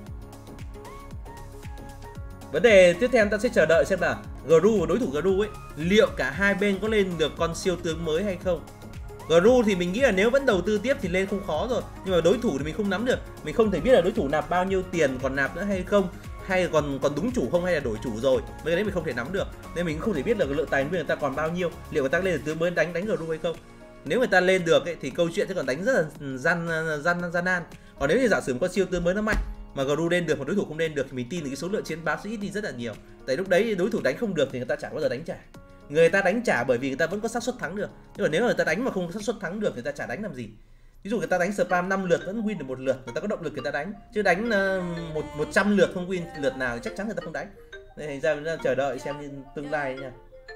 Vấn đề tiếp theo ta sẽ chờ đợi xem là Gru và đối thủ Gru ấy, liệu cả hai bên có lên được con siêu tướng mới hay không. Gru thì mình nghĩ là nếu vẫn đầu tư tiếp thì lên không khó rồi, nhưng mà đối thủ thì mình không nắm được, mình không thể biết là đối thủ nạp bao nhiêu tiền, còn nạp nữa hay không, hay còn đúng chủ không, hay là đổi chủ rồi, mấy cái đấy mình không thể nắm được, nên mình cũng không thể biết là lượng tài nguyên người ta còn bao nhiêu, liệu người ta lên được tướng mới đánh Gru hay không. Nếu người ta lên được ấy, thì câu chuyện sẽ còn đánh rất là gian nan. Còn nếu như giả sử một con siêu tướng mới nó mạnh mà Gru lên được mà đối thủ không lên được thì mình tin là cái số lượng chiến báo sẽ ít đi rất là nhiều. Tại lúc đấy đối thủ đánh không được thì người ta chẳng bao giờ đánh trả. Người ta đánh trả bởi vì người ta vẫn có xác suất thắng được. Nhưng mà nếu mà người ta đánh mà không có xác suất thắng được, người ta chả đánh làm gì. Ví dụ người ta đánh spam 5 lượt vẫn win được 1 lượt, người ta có động lực người ta đánh. Chứ đánh 100 lượt không win lượt nào thì chắc chắn người ta không đánh. Nên thành ra chúng ta chờ đợi xem như tương lai nha.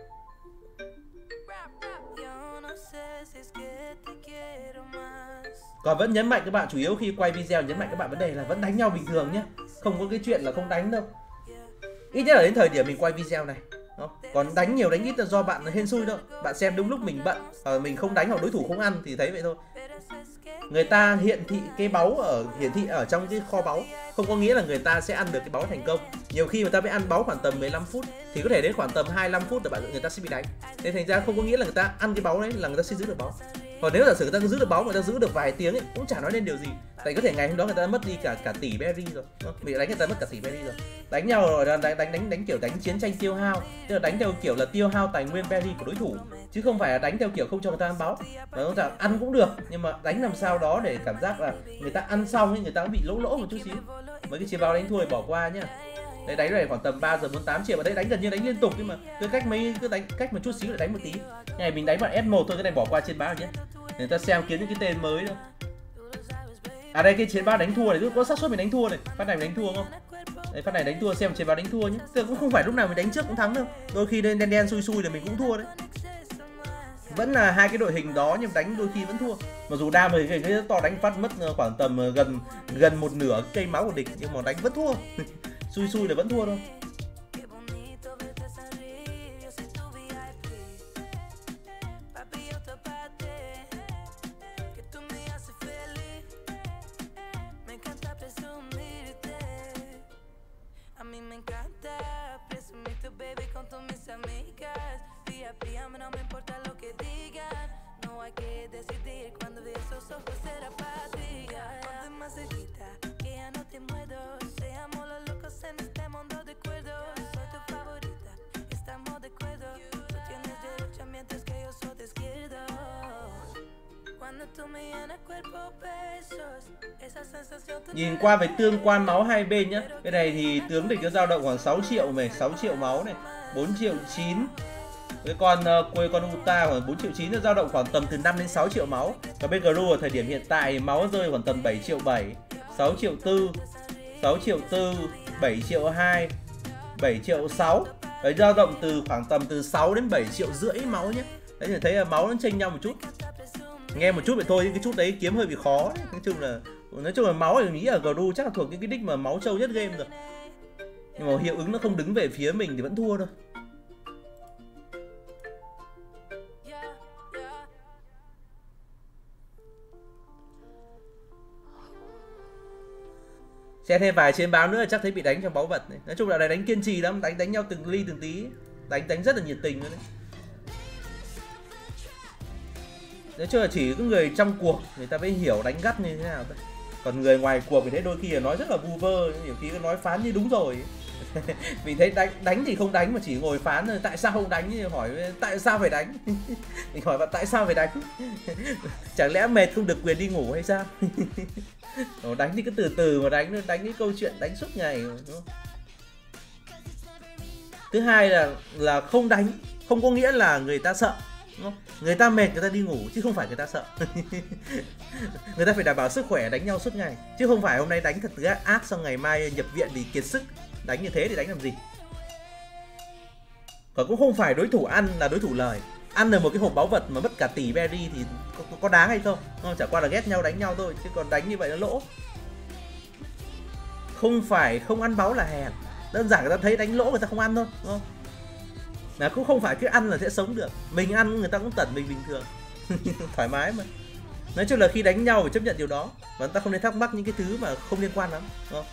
Còn vẫn nhấn mạnh các bạn, chủ yếu khi quay video nhấn mạnh các bạn vấn đề là vẫn đánh nhau bình thường nhé, không có cái chuyện là không đánh đâu. Ít nhất là đến thời điểm mình quay video này. Còn đánh nhiều đánh ít là do bạn hên xui thôi. Bạn xem đúng lúc mình bận, mình không đánh hoặc đối thủ không ăn thì thấy vậy thôi. Người ta hiển thị cái báu hiển thị ở trong cái kho báu, không có nghĩa là người ta sẽ ăn được cái báu thành công. Nhiều khi người ta mới ăn báu khoảng tầm 15 phút thì có thể đến khoảng tầm 25 phút là người ta sẽ bị đánh. Nên thành ra không có nghĩa là người ta ăn cái báu đấy là người ta sẽ giữ được báu. Còn nếu giả sử người ta giữ được báu, người ta giữ được vài tiếng ấy, cũng chả nói lên điều gì. Tại có thể ngày hôm đó người ta mất đi cả tỷ berry rồi. Bị đánh người ta mất cả tỷ berry rồi. Đánh nhau rồi đánh kiểu đánh chiến tranh tiêu hao, tức là đánh theo kiểu là tiêu hao tài nguyên berry của đối thủ, chứ không phải là đánh theo kiểu không cho người ta ăn báu. Mà chúng ta ăn cũng được, nhưng mà đánh làm sao đó để cảm giác là người ta ăn xong ấy, người ta cũng bị lỗ một chút xíu. Mấy cái chiến báo đánh thua thì bỏ qua nhá. Đấy, đánh này khoảng tầm 3 giờ 48 triệu, và đây đánh gần như đánh liên tục, nhưng mà cứ cách một chút xíu lại đánh một tí. Này mình đánh bằng S1 thôi, cái này bỏ qua chiến báo nhé. Người ta xem kiếm những cái tên mới thôi. À đây, cái chiến báo đánh thua này, có xác suất mình đánh thua này. Phát này mình đánh thua không? Đấy, phát này đánh thua, xem chiến báo đánh thua nhé. Tức cũng không phải lúc nào mình đánh trước cũng thắng đâu. Đôi khi đen đen xui xui thì mình cũng thua đấy. Vẫn là hai cái đội hình đó nhưng đánh đôi khi vẫn thua. Mặc dù đam cái to đánh phát mất khoảng tầm gần một nửa cây máu của địch, nhưng mà đánh vẫn thua. Xui xui là vẫn thua thôi. Nhìn qua về tương quan máu hai bên nhá. Cái này thì tướng địch nó dao động khoảng 6 triệu này, 6 triệu máu này, 4 triệu 9. Cái con Uta khoảng 4 triệu 9, nó dao động khoảng tầm từ 5 đến 6 triệu máu. Và bên Gru ở thời điểm hiện tại máu rơi khoảng tầm 7 triệu 7, 6 triệu 4, 6 triệu 4, 7 triệu 2, 7 triệu 6. Đấy, dao động từ khoảng tầm từ 6 đến 7 triệu rưỡi máu nhé. Đấy thì thấy là máu nó chênh nhau một chút. Nghe một chút vậy thôi, cái chút đấy kiếm hơi bị khó. Nói chung là máu thì mình nghĩ là Gru chắc là thuộc những cái đích mà máu trâu nhất game rồi. Nhưng mà hiệu ứng nó không đứng về phía mình thì vẫn thua thôi. Xem thêm vài chiến báo nữa chắc thấy bị đánh trong báu vật này. Nói chung là này đánh kiên trì lắm, đánh nhau từng ly từng tí, đánh rất là nhiệt tình luôn đấy. Nói chung là chỉ có người trong cuộc người ta mới hiểu đánh gắt như thế nào thôi. Còn người ngoài cuộc thì thấy đôi khi là nói rất là vu vơ, nhiều khi nói phán như đúng rồi. Mình thấy đánh thì không đánh mà chỉ ngồi phán rồi, tại sao không đánh, hỏi tại sao phải đánh. Mình hỏi bạn tại sao phải đánh. Chẳng lẽ mệt không được quyền đi ngủ hay sao. Đánh thì cứ từ từ mà đánh cái câu chuyện đánh suốt ngày đúng không? Thứ hai là không đánh không có nghĩa là người ta sợ, đúng không? Người ta mệt người ta đi ngủ chứ không phải người ta sợ. Người ta phải đảm bảo sức khỏe đánh nhau suốt ngày, chứ không phải hôm nay đánh thật ác xong ngày mai nhập viện vì kiệt sức. Đánh như thế thì đánh làm gì. Còn cũng không phải đối thủ ăn là đối thủ lời. Ăn được một cái hộp báu vật mà mất cả tỷ berry thì có đáng hay không? Chả qua là ghét nhau đánh nhau thôi, chứ còn đánh như vậy nó lỗ. Không phải không ăn báu là hèn, đơn giản người ta thấy đánh lỗ người ta không ăn thôi, đúng không? Là cũng không phải cứ ăn là sẽ sống được. Mình ăn người ta cũng tẩn mình bình thường. Thoải mái mà. Nói chung là khi đánh nhau phải chấp nhận điều đó, và người ta không nên thắc mắc những cái thứ mà không liên quan lắm, đúng không?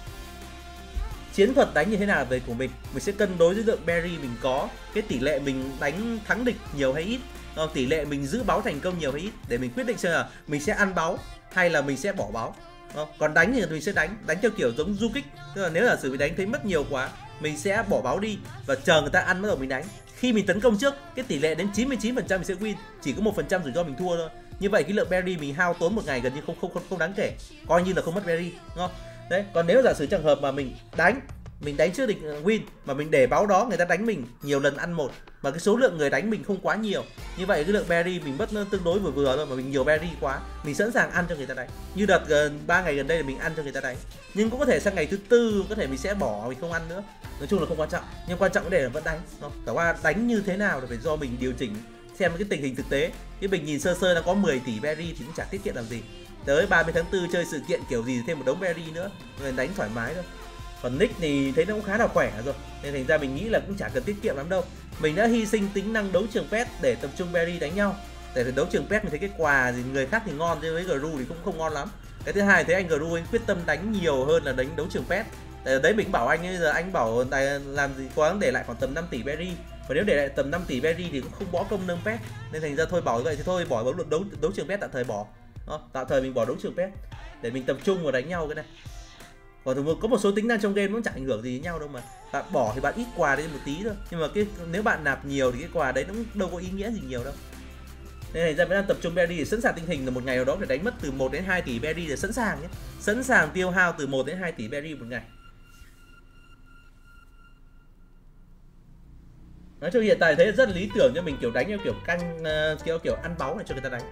Chiến thuật đánh như thế nào về của mình sẽ cân đối với lượng berry mình có, cái tỷ lệ mình đánh thắng địch nhiều hay ít, tỷ lệ mình giữ báu thành công nhiều hay ít, để mình quyết định xem là mình sẽ ăn báu hay là mình sẽ bỏ báu. Còn đánh thì mình sẽ đánh theo kiểu giống du kích, tức là nếu là xử mình đánh thấy mất nhiều quá mình sẽ bỏ báu đi và chờ người ta ăn bắt đầu mình đánh. Khi mình tấn công trước, cái tỷ lệ đến 99% mình sẽ win, chỉ có 1% rủi ro mình thua thôi. Như vậy cái lượng berry mình hao tốn một ngày gần như không đáng kể, coi như là không mất berry, đúng không? Đấy, còn nếu giả sử trường hợp mà mình đánh trước địch win mà mình để báo đó người ta đánh mình nhiều lần ăn một, mà cái số lượng người đánh mình không quá nhiều, như vậy cái lượng berry mình mất nó tương đối vừa thôi, mà mình nhiều berry quá mình sẵn sàng ăn cho người ta đánh. Như đợt 3 ngày gần đây là mình ăn cho người ta đánh, nhưng cũng có thể sang ngày thứ tư có thể mình sẽ bỏ, mình không ăn nữa. Nói chung là không quan trọng, nhưng quan trọng vấn đề là vẫn đánh, không? Cả qua đánh như thế nào là phải do mình điều chỉnh xem cái tình hình thực tế. Cái mình nhìn sơ sơ nó có 10 tỷ berry thì cũng chả tiết kiệm làm gì. Tới 30 tháng 4 chơi sự kiện kiểu gì thêm một đống berry nữa, người đánh thoải mái thôi. Còn nick thì thấy nó cũng khá là khỏe rồi, nên thành ra mình nghĩ là cũng chả cần tiết kiệm lắm đâu. Mình đã hy sinh tính năng đấu trường pet để tập trung berry đánh nhau. Để đấu trường pet mình thấy cái quà gì người khác thì ngon, chứ với Gru thì cũng không ngon lắm. Cái thứ hai thấy anh Gru anh quyết tâm đánh nhiều hơn là đánh đấu trường pet. Đấy mình bảo anh bây giờ anh bảo làm gì cố gắng để lại khoảng tầm 5 tỷ berry. Và nếu để lại tầm 5 tỷ berry thì cũng không bỏ công nâng pet, nên thành ra thôi bảo vậy thì thôi bỏ đấu trường pet tạm thời bỏ. Tạm thời mình bỏ đấu trường pet để mình tập trung vào đánh nhau cái này. Còn có một số tính năng trong game nó chẳng ảnh hưởng gì đến nhau đâu, mà bạn bỏ thì bạn ít quà đi một tí thôi, nhưng mà nếu bạn nạp nhiều thì cái quà đấy nó cũng đâu có ý nghĩa gì nhiều đâu. Nên thành ra vẫn đang tập trung berry để sẵn sàng tình hình là một ngày nào đó phải đánh mất từ 1 đến 2 tỷ berry, để sẵn sàng nhé, sẵn sàng tiêu hao từ 1 đến 2 tỷ berry một ngày. Nói chung hiện tại thấy rất lý tưởng cho mình, kiểu đánh theo kiểu canh kiểu ăn báu này cho người ta đánh.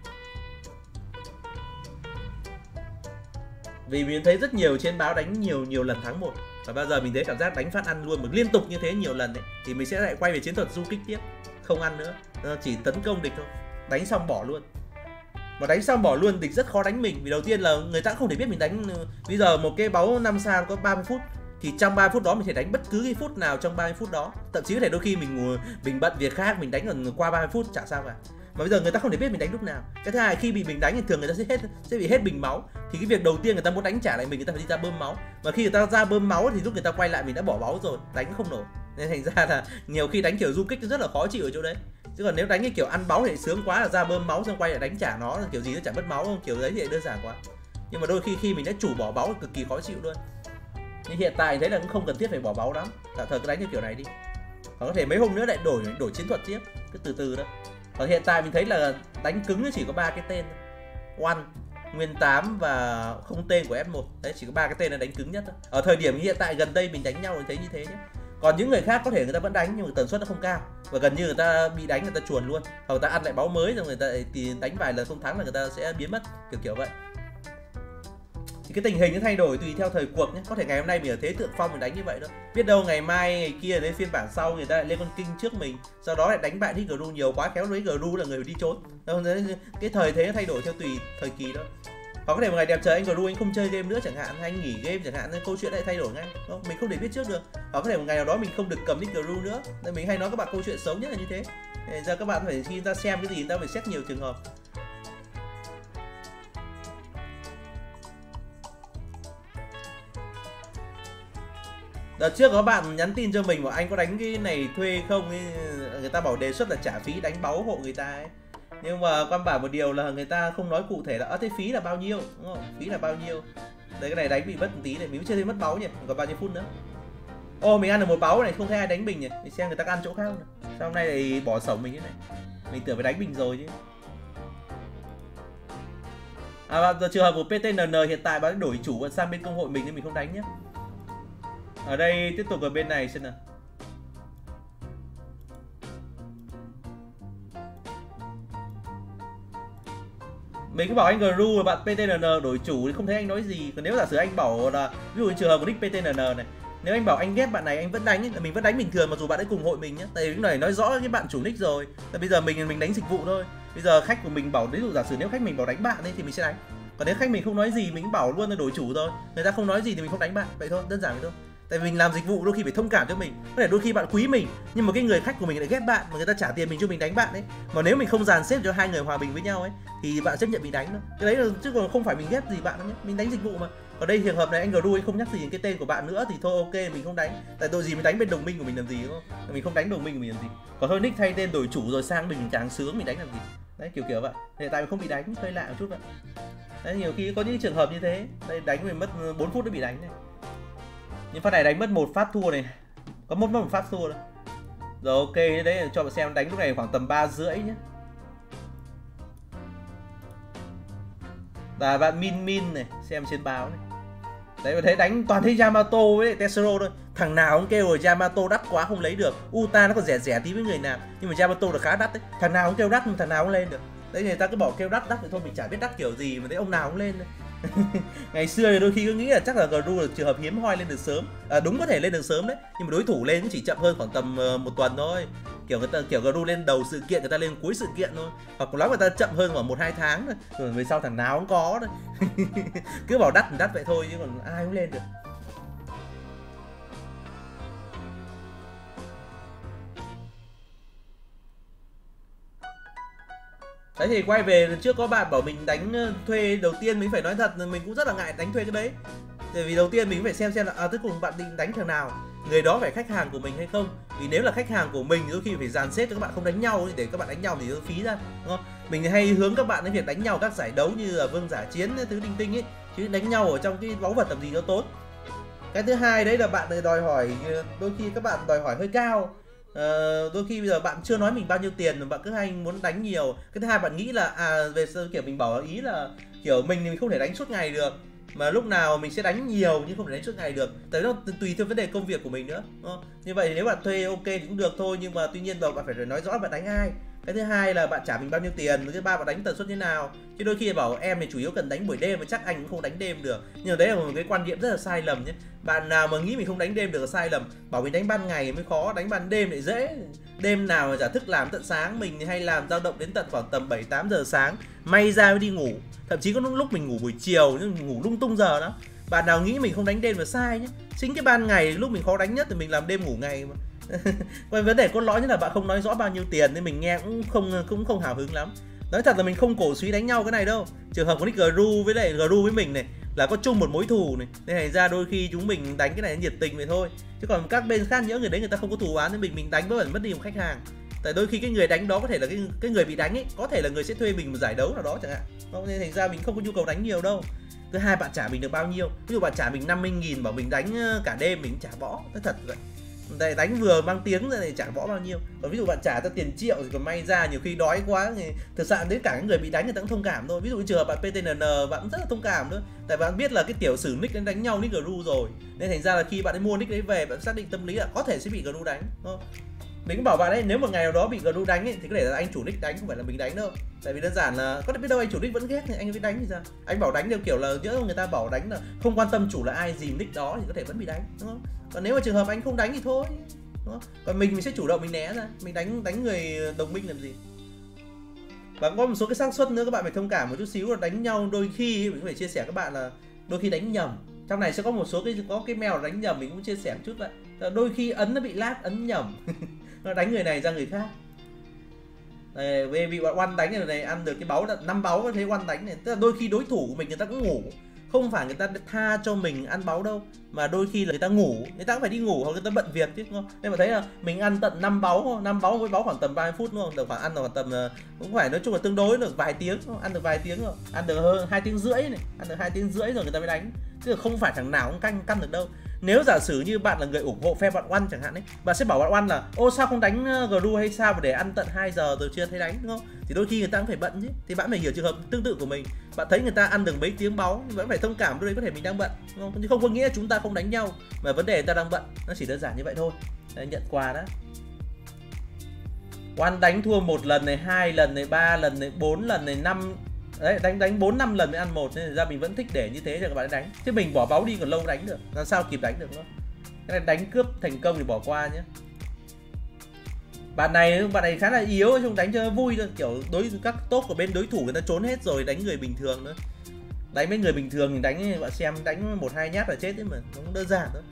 Vì mình thấy rất nhiều trên báo đánh nhiều lần thắng một, và bao giờ mình thấy cảm giác đánh phát ăn luôn, mà liên tục như thế nhiều lần ấy, thì mình sẽ lại quay về chiến thuật du kích tiếp, không ăn nữa, chỉ tấn công địch thôi, đánh xong bỏ luôn. Mà đánh xong bỏ luôn địch rất khó đánh mình, vì đầu tiên là người ta không thể biết mình đánh. Bây giờ một cái báu 5 sao có 30 phút thì trong 30 phút đó mình thể đánh bất cứ cái phút nào trong 30 phút đó, thậm chí có thể đôi khi mình bận việc khác mình đánh còn qua 30 phút chả sao cả. Mà bây giờ người ta không thể biết mình đánh lúc nào. Cái thứ hai, khi bị mình đánh thì thường người ta sẽ bị hết bình máu, thì cái việc đầu tiên người ta muốn đánh trả lại mình, người ta phải đi ra bơm máu, mà khi người ta ra bơm máu thì lúc người ta quay lại mình đã bỏ máu rồi, đánh không nổi. Nên thành ra là nhiều khi đánh kiểu du kích rất là khó chịu ở chỗ đấy. Chứ còn nếu đánh cái kiểu ăn máu thì sướng quá, là ra bơm máu xong quay lại đánh trả nó, kiểu gì nó chả mất máu không, kiểu đấy thì đơn giản quá. Nhưng mà đôi khi mình đã chủ bỏ máu cực kỳ khó chịu luôn. Nhưng hiện tại thấy là cũng không cần thiết phải bỏ máu lắm, tạm thời cứ đánh như kiểu này đi. Còn có thể mấy hôm nữa lại đổi chiến thuật tiếp, cứ từ từ đó. Còn hiện tại mình thấy là đánh cứng chỉ có 3 cái tên thôi. One, Nguyên 8 và không tên của F1. Đấy, chỉ có 3 cái tên là đánh cứng nhất thôi. Ở thời điểm hiện tại gần đây mình đánh nhau mình thấy như thế nhé. Còn những người khác có thể người ta vẫn đánh nhưng mà tần suất nó không cao, và gần như người ta bị đánh người ta chuồn luôn, hoặc người ta ăn lại báo mới rồi người ta thì đánh vài lần không thắng là người ta sẽ biến mất, kiểu vậy. Thì cái tình hình nó thay đổi tùy theo thời cuộc nhé. Có thể ngày hôm nay mình ở thế thượng phong mình đánh như vậy thôi, biết đâu ngày mai ngày kia đến phiên bản sau người ta lại lên con kinh trước mình, sau đó lại đánh bại thích Gru nhiều quá, kéo lấy Gru là người đi trốn. Cái thời thế nó thay đổi theo tùy thời kỳ đó. Hoặc có thể một ngày đẹp trời anh Gru anh không chơi game nữa chẳng hạn, hay anh nghỉ game chẳng hạn, câu chuyện lại thay đổi ngay, không? Mình không thể biết trước được. Hoặc có thể một ngày nào đó mình không được cầm nick Gru nữa, nên mình hay nói các bạn câu chuyện xấu nhất là như thế. Để ra các bạn phải khi ta xem cái gì ta phải xét nhiều trường hợp. Đợt trước có bạn nhắn tin cho mình bảo anh có đánh cái này thuê không ấy, người ta bảo đề xuất là trả phí đánh báu hộ người ta ấy. Nhưng mà căn bản một điều là người ta không nói cụ thể là thế phí là bao nhiêu, đúng không? Phí là bao nhiêu. Đấy, cái này đánh bị mất một tí này, mình chưa thấy mất báu nhỉ, còn bao nhiêu phút nữa. Ô, mình ăn được một báu này, không thấy ai đánh mình nhỉ. Mình xem người ta ăn chỗ khác không. Sao hôm nay lại bỏ sổng mình thế này. Mình tưởng phải đánh mình rồi chứ. Và trường hợp của PTNN hiện tại bạn đổi chủ sang bên công hội mình nên mình không đánh nhé. Ở đây tiếp tục ở bên này xem nào. Mình cứ bảo anh Gru là bạn PTNN đổi chủ thì không thấy anh nói gì. Còn nếu giả sử anh bảo là ví dụ trường hợp của nick PTNN này, nếu anh bảo anh ghép bạn này anh vẫn đánh ấy, mình vẫn đánh bình thường mặc dù bạn ấy cùng hội mình nhé. Tại vì cái này nói rõ cái bạn chủ nick rồi. Tại bây giờ mình đánh dịch vụ thôi. Bây giờ khách của mình bảo ví dụ giả sử nếu khách mình bảo đánh bạn ấy thì mình sẽ đánh. Còn nếu khách mình không nói gì mình bảo luôn là đổi chủ thôi. Người ta không nói gì thì mình không đánh bạn. Vậy thôi, đơn giản vậy thôi. Tại vì mình làm dịch vụ đôi khi phải thông cảm cho mình. Có thể đôi khi bạn quý mình nhưng mà cái người khách của mình lại ghét bạn mà người ta trả tiền mình cho mình đánh bạn ấy. Mà nếu mình không dàn xếp cho hai người hòa bình với nhau ấy thì bạn chấp nhận bị đánh thôi. Cái đấy là chứ còn không phải mình ghét gì bạn đâu nhé. Mình đánh dịch vụ mà. Ở đây trường hợp này anh Gru không nhắc gì đến cái tên của bạn nữa thì thôi ok mình không đánh. Tại tội gì mình đánh bên đồng minh của mình làm gì, đúng không? Mình không đánh đồng minh của mình làm gì. Còn thôi nick thay tên đổi chủ rồi sang mình càng sướng mình đánh làm gì. Đấy kiểu vậy. Hiện tại mình không bị đánh, hơi lạ một chút vậy. Đấy, nhiều khi có những trường hợp như thế. Đây đánh mình mất 4 phút để bị đánh này. Nhưng phát này đánh mất một phát thua này. Có mất một phát thua thôi. Rồi ok, đấy cho bạn xem đánh lúc này khoảng tầm 3,5 nhé. Và bạn Min này, xem trên báo này. Đấy bạn thấy đánh toàn thấy Yamato với Tesoro thôi. Thằng nào cũng kêu là Yamato đắt quá không lấy được. Uta nó còn rẻ tí với người nào. Nhưng mà Yamato là khá đắt đấy. Thằng nào cũng kêu đắt nhưng thằng nào cũng lên được. Đấy người ta cứ bảo kêu đắt thì thôi mình chả biết đắt kiểu gì mà thấy ông nào cũng lên đấy. Ngày xưa thì đôi khi cứ nghĩ là chắc là Gru là trường hợp hiếm hoi lên được sớm. Đúng có thể lên được sớm đấy, nhưng mà đối thủ lên cũng chỉ chậm hơn khoảng tầm 1 tuần thôi. Kiểu người ta kiểu Gru lên đầu sự kiện, người ta lên cuối sự kiện thôi. Hoặc lắm người ta chậm hơn khoảng 1-2 tháng thôi. Rồi về sau thằng nào cũng có đấy. Cứ bảo đắt thì đắt vậy thôi chứ còn ai cũng lên được. Đấy thì quay về trước có bạn bảo mình đánh thuê đầu tiên mình phải nói thật là mình cũng rất là ngại đánh thuê cái đấy. Tại vì đầu tiên mình phải xem là cuối cùng bạn định đánh thằng nào, người đó phải khách hàng của mình hay không. Vì nếu là khách hàng của mình đôi khi phải dàn xếp cho các bạn không đánh nhau để các bạn đánh nhau thì nó phí ra, đúng không? Mình hay hướng các bạn đến việc đánh nhau các giải đấu như là vương giả chiến thứ linh tinh ấy, chứ đánh nhau ở trong cái báu vật làm gì nó tốt. Cái thứ hai đấy là bạn đòi hỏi, đôi khi các bạn đòi hỏi hơi cao. Đôi khi bây giờ bạn chưa nói mình bao nhiêu tiền mà bạn cứ hay muốn đánh nhiều. Cái thứ hai bạn nghĩ là về kiểu mình bảo ý là kiểu mình không thể đánh suốt ngày được, mà lúc nào mình sẽ đánh nhiều nhưng không thể đánh suốt ngày được, tại nó tùy theo vấn đề công việc của mình nữa, đúng không? Như vậy thì nếu bạn thuê ok thì cũng được thôi, nhưng mà tuy nhiên bạn phải nói rõ bạn đánh ai. Cái thứ hai là bạn trả mình bao nhiêu tiền, cái thứ ba bạn đánh tần suất như nào. Chứ đôi khi bảo em thì chủ yếu cần đánh buổi đêm mà chắc anh cũng không đánh đêm được. Nhưng mà đấy là một cái quan niệm rất là sai lầm nhé. Bạn nào mà nghĩ mình không đánh đêm được là sai lầm. Bảo mình đánh ban ngày mới khó, đánh ban đêm lại dễ. Đêm nào mà giả thức làm tận sáng, mình hay làm dao động đến tận khoảng tầm 7-8 giờ sáng, may ra mới đi ngủ. Thậm chí có lúc mình ngủ buổi chiều nhưng ngủ lung tung giờ đó. Bạn nào nghĩ mình không đánh đêm là sai nhé. Chính cái ban ngày lúc mình khó đánh nhất thì mình làm đêm ngủ ngày mà. Còn vấn đề cốt lõi nhất là bạn không nói rõ bao nhiêu tiền nên mình nghe cũng không hào hứng lắm. Nói thật là mình không cổ suý đánh nhau cái này đâu. Trường hợp của nick Gru với mình này là có chung một mối thù này, nên thành ra đôi khi chúng mình đánh cái này nhiệt tình vậy thôi. Chứ còn các bên khác nhớ người đấy người ta không có thù oán nên mình đánh với mất đi một khách hàng. Tại đôi khi cái người đánh đó có thể là cái người bị đánh ấy, có thể là người sẽ thuê mình một giải đấu nào đó chẳng hạn. Nên thành ra mình không có nhu cầu đánh nhiều đâu. Thứ hai, bạn trả mình được bao nhiêu? Ví dụ bạn trả mình 50.000 bảo mình đánh cả đêm mình trả bỏ, nói thật vậy. Đây, đánh vừa mang tiếng ra thì trả bỏ bao nhiêu. Còn ví dụ bạn trả ta tiền triệu thì còn may ra nhiều khi đói quá thì thực sự đến cả cái người bị đánh người ta cũng thông cảm thôi. Ví dụ trường hợp bạn PTNN bạn cũng rất là thông cảm nữa. Tại bạn biết là cái tiểu sử nick đánh nhau nick Gru rồi, nên thành ra là khi bạn ấy mua nick đấy về bạn xác định tâm lý là có thể sẽ bị Gru đánh, đúng không? Mình cũng bảo bạn ấy nếu một ngày nào đó bị Gru đánh ấy, thì có thể là anh chủ nick đánh không phải là mình đánh đâu. Tại vì đơn giản là có biết đâu anh chủ nick vẫn ghét thì anh ấy đánh thì sao? Anh bảo đánh theo kiểu là nhỡ người ta bảo đánh là không quan tâm chủ là ai gì nick đó thì có thể vẫn bị đánh, đúng không? Còn nếu mà trường hợp anh không đánh thì thôi, đúng không? Còn mình sẽ chủ động mình né ra, mình đánh người đồng minh làm gì. Và có một số cái xác suất nữa các bạn phải thông cảm một chút xíu là đánh nhau đôi khi mình phải chia sẻ các bạn là đôi khi đánh nhầm. Trong này sẽ có một số cái mèo đánh nhầm, mình cũng chia sẻ một chút vậy. Đôi khi ấn nó bị lag, ấn nhầm nó đánh người này ra người khác. Đây, vì bị bọn One đánh này ăn được cái báu là 5 báu thế One đánh này, tức là đôi khi đối thủ của mình người ta cũng ngủ, không phải người ta tha cho mình ăn báu đâu, mà đôi khi là người ta ngủ, người ta cũng phải đi ngủ hoặc người ta bận việc chứ, đúng không? Nên mà thấy là mình ăn tận 5 báu, 5 báu với báu khoảng tầm 30 phút đúng không? Được khoảng ăn được khoảng tầm cũng phải nói chung là tương đối được vài tiếng, ăn được vài tiếng rồi, ăn được hơn 2 tiếng rưỡi này, ăn được 2 tiếng rưỡi rồi người ta mới đánh, chứ không phải thằng nào cũng căn được đâu. Nếu giả sử như bạn là người ủng hộ phe bạn Oan chẳng hạn ấy, bạn sẽ bảo bạn Oan là ô sao không đánh Gru hay sao mà để ăn tận 2 giờ rồi chưa thấy đánh, đúng không? Thì đôi khi người ta cũng phải bận chứ, thì bạn phải hiểu trường hợp tương tự của mình. Bạn thấy người ta ăn được mấy tiếng báu vẫn phải thông cảm, đấy có thể mình đang bận, đúng không? Nhưng không có nghĩa chúng ta không đánh nhau, mà vấn đề người ta đang bận, nó chỉ đơn giản như vậy thôi. Đấy, nhận quà đó. Oan đánh thua 1 lần này, 2 lần này, 3 lần này, 4 lần này, 5 đấy, đánh 4-5 lần mới ăn 1, nên ra mình vẫn thích để như thế cho các bạn đánh. Chứ mình bỏ báu đi còn lâu đánh được, làm sao kịp đánh được, đúng không? Cái này đánh cướp thành công thì bỏ qua nhé. Bạn này khá là yếu, chung đánh cho vui thôi, kiểu các top của bên đối thủ người ta trốn hết rồi, đánh người bình thường nữa. Đánh mấy người bình thường thì đánh bạn xem, đánh 1-2 nhát là chết đấy mà, nó cũng đơn giản thôi.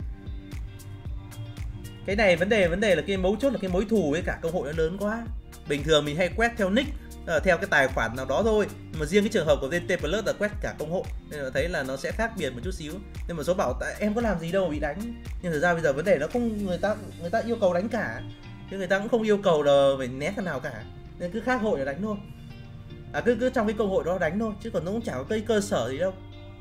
Cái này vấn đề là cái mấu chốt là cái mối thù với cả công hội nó lớn quá. Bình thường mình hay quét theo nick, theo cái tài khoản nào đó thôi, mà riêng cái trường hợp của VT Plus là quét cả công hội nên là thấy là nó sẽ khác biệt một chút xíu. Nhưng mà số bảo tại em có làm gì đâu mà bị đánh, nhưng thực ra bây giờ vấn đề nó không, người ta yêu cầu đánh cả, chứ người ta cũng không yêu cầu là phải né thằng nào cả, nên cứ khác hội là đánh thôi, cứ trong cái công hội đó đánh thôi, chứ còn nó cũng chả có cây cơ sở gì đâu.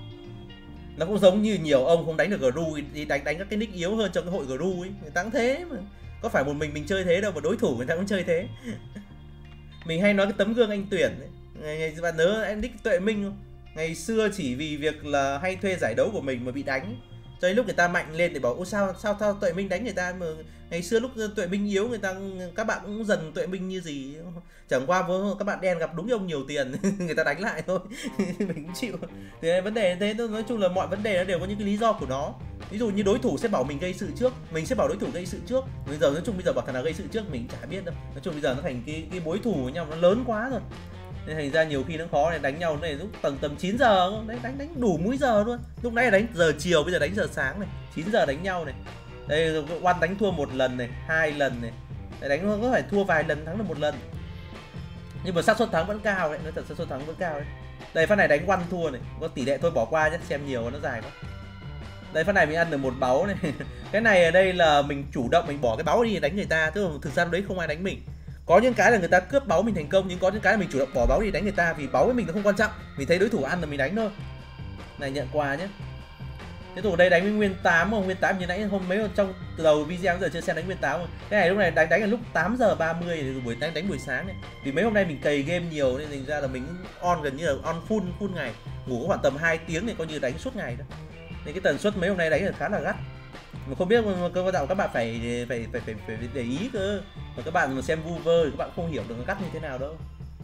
Nó cũng giống như nhiều ông không đánh được Gru thì đánh các cái nick yếu hơn trong cái hội Gru ấy, người ta cũng thế mà, có phải một mình chơi thế đâu mà đối thủ người ta cũng chơi thế. Mình hay nói cái tấm gương anh Tuyển ấy. Ngày bạn nhớ em nick Tuệ Minh không? Ngày xưa chỉ vì việc là hay thuê giải đấu của mình mà bị đánh, cho đến lúc người ta mạnh lên để bảo ô sao Tuệ Minh đánh người ta, mà ngày xưa lúc Tuệ Minh yếu các bạn cũng dần Tuệ Minh như gì, chẳng qua với các bạn đen gặp đúng ông nhiều tiền người ta đánh lại thôi. Mình cũng chịu. Thì vấn đề thế, nói chung là mọi vấn đề nó đều có những cái lý do của nó. Ví dụ như đối thủ sẽ bảo mình gây sự trước, mình sẽ bảo đối thủ gây sự trước. Bây giờ nói chung bây giờ bảo thằng nào gây sự trước mình chả biết đâu. Nói chung bây giờ nó thành cái mối thù với nhau nó lớn quá rồi, nên thành ra nhiều khi nó khó này, đánh nhau này lúc tầm 9 giờ đấy, đánh đủ múi giờ luôn. Lúc nãy là đánh giờ chiều, bây giờ đánh giờ sáng này, 9 giờ đánh nhau này. Đây Oan đánh thua 1 lần này, 2 lần này. Đấy, đánh có phải thua vài lần thắng được 1 lần. Nhưng mà xác suất thắng vẫn cao đấy, nói thật xác suất thắng vẫn cao đấy. Đây phát này đánh Oan thua này, có tỷ lệ thôi bỏ qua nhé, xem nhiều nó dài quá. Đây phát này mình ăn được 1 báu này. Cái này ở đây là mình chủ động mình bỏ cái báu đi đánh người ta, chứ thực ra đấy không ai đánh mình. Có những cái là người ta cướp báu mình thành công, nhưng có những cái là mình chủ động bỏ báu đi đánh người ta, vì báu với mình nó không quan trọng, mình thấy đối thủ ăn là mình đánh thôi. Này nhận quà nhé. Thế thủ đây đánh với Nguyên 8 không? Nguyên 8 như nãy trong từ đầu video giờ chưa xem đánh Nguyên 8 không? Cái này lúc này đánh là lúc 8 giờ 30 rồi đánh buổi sáng này. Vì mấy hôm nay mình cày game nhiều nên thành ra là mình on gần như là on full ngày, ngủ có khoảng tầm 2 tiếng này, coi như đánh suốt ngày đó. Nên cái tần suất mấy hôm nay đánh là khá là gắt. Mà không biết các bạn phải để ý cơ. Mà các bạn mà xem viewer thì các bạn không hiểu được nó gắt như thế nào đâu.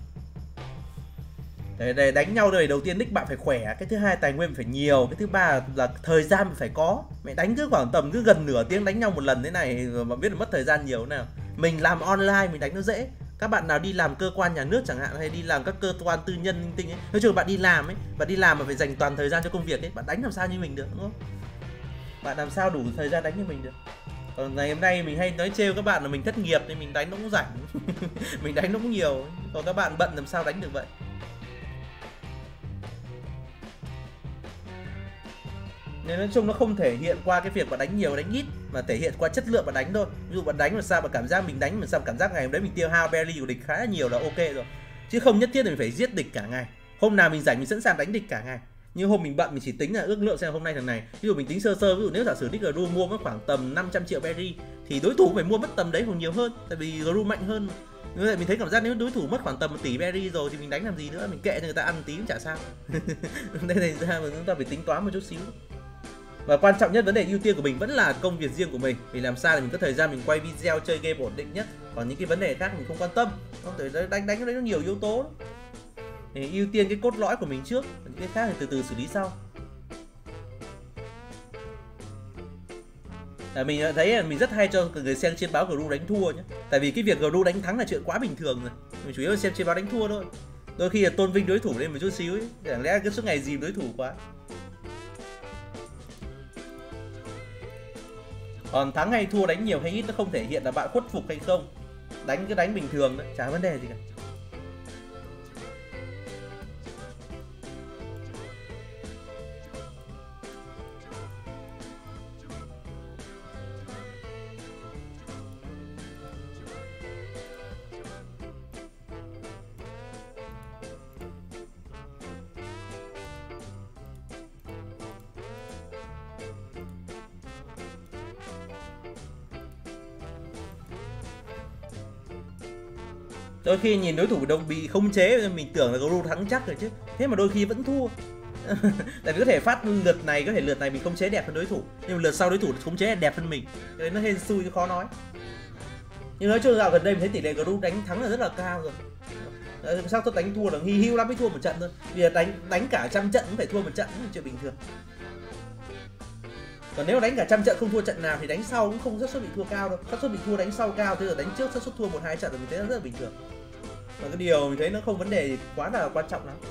Để đánh nhau đây, đầu tiên nick bạn phải khỏe, cái thứ hai tài nguyên phải nhiều, cái thứ ba là thời gian phải có. Mẹ đánh cứ khoảng tầm gần nửa tiếng đánh nhau một lần thế này mà biết là mất thời gian nhiều nào. Mình làm online mình đánh nó dễ. Các bạn nào đi làm cơ quan nhà nước chẳng hạn, hay đi làm các cơ quan tư nhân linh tinh ấy, nói chung bạn đi làm ấy, bạn đi làm mà phải dành toàn thời gian cho công việc ấy, bạn đánh làm sao như mình được, đúng không? Bạn làm sao đủ thời gian đánh như mình được. Còn ngày hôm nay mình hay nói trêu các bạn là mình thất nghiệp nên mình đánh nó cũng rảnh. Mình đánh nó cũng nhiều. Còn các bạn bận làm sao đánh được vậy. Nên nói chung nó không thể hiện qua cái việc bạn đánh nhiều đánh ít, mà thể hiện qua chất lượng bạn đánh thôi. Ví dụ bạn đánh mà sao bạn cảm giác mình đánh mà sao cảm giác ngày hôm đấy mình tiêu hao berry của địch khá là nhiều là ok rồi. Chứ không nhất thiết là mình phải giết địch cả ngày. Hôm nào mình rảnh mình sẵn sàng đánh địch cả ngày. Nhưng hôm mình bận mình chỉ tính là ước lượng xem hôm nay thằng này, ví dụ mình tính sơ sơ, ví dụ nếu giả sử nick Gru mua mất khoảng tầm 500 triệu berry thì đối thủ phải mua mất tầm đấy còn nhiều hơn, tại vì Gru mạnh hơn. Như vậy mình thấy cảm giác nếu đối thủ mất khoảng tầm 1 tỷ berry rồi thì mình đánh làm gì nữa, mình kệ cho người ta ăn tí cũng chả sao. Đây thành ra mà chúng ta phải tính toán một chút xíu. Và quan trọng nhất vấn đề ưu tiên của mình vẫn là công việc riêng của mình, vì làm sao để mình có thời gian mình quay video chơi game ổn định nhất. Còn những cái vấn đề khác mình không quan tâm, không thể đánh cái đấy nó nhiều yếu tố. Thì ưu tiên cái cốt lõi của mình trước, những cái khác thì từ từ xử lý sau. Mình thấy mình rất hay cho người xem trên báo Gru đánh thua nhé. Tại vì cái việc Gru đánh thắng là chuyện quá bình thường rồi. Mình chủ yếu là xem trên báo đánh thua thôi. Đôi khi là tôn vinh đối thủ lên một chút xíu ấy. Chẳng lẽ cứ suốt ngày dìm đối thủ quá. Còn thắng hay thua, đánh nhiều hay ít nó không thể hiện là bạn khuất phục hay không. Đánh cứ đánh bình thường đấy, chả vấn đề gì cả. Đôi khi nhìn đối thủ đồng bị khống chế mình tưởng là Gru thắng chắc rồi chứ, thế mà đôi khi vẫn thua. Tại vì có thể phát lượt này mình khống chế đẹp hơn đối thủ, nhưng mà lượt sau đối thủ khống chế đẹp hơn mình, nên nó hên xui khó nói. Nhưng nói chung dạo gần đây mình thấy tỷ lệ Gru đánh thắng là rất là cao rồi. Sao tôi đánh thua là hy hữu lắm mới thua một trận thôi. Bây giờ đánh cả trăm trận cũng phải thua một trận cũng là chuyện bình thường. Còn nếu đánh cả trăm trận không thua trận nào thì đánh sau cũng không xác suất bị thua cao đâu. Xác suất bị thua đánh sau cao, thế giờ đánh trước xác suất thua 1-2 trận rồi mình thấy nó rất là bình thường. Và cái điều mình thấy nó không vấn đề quá là quan trọng lắm.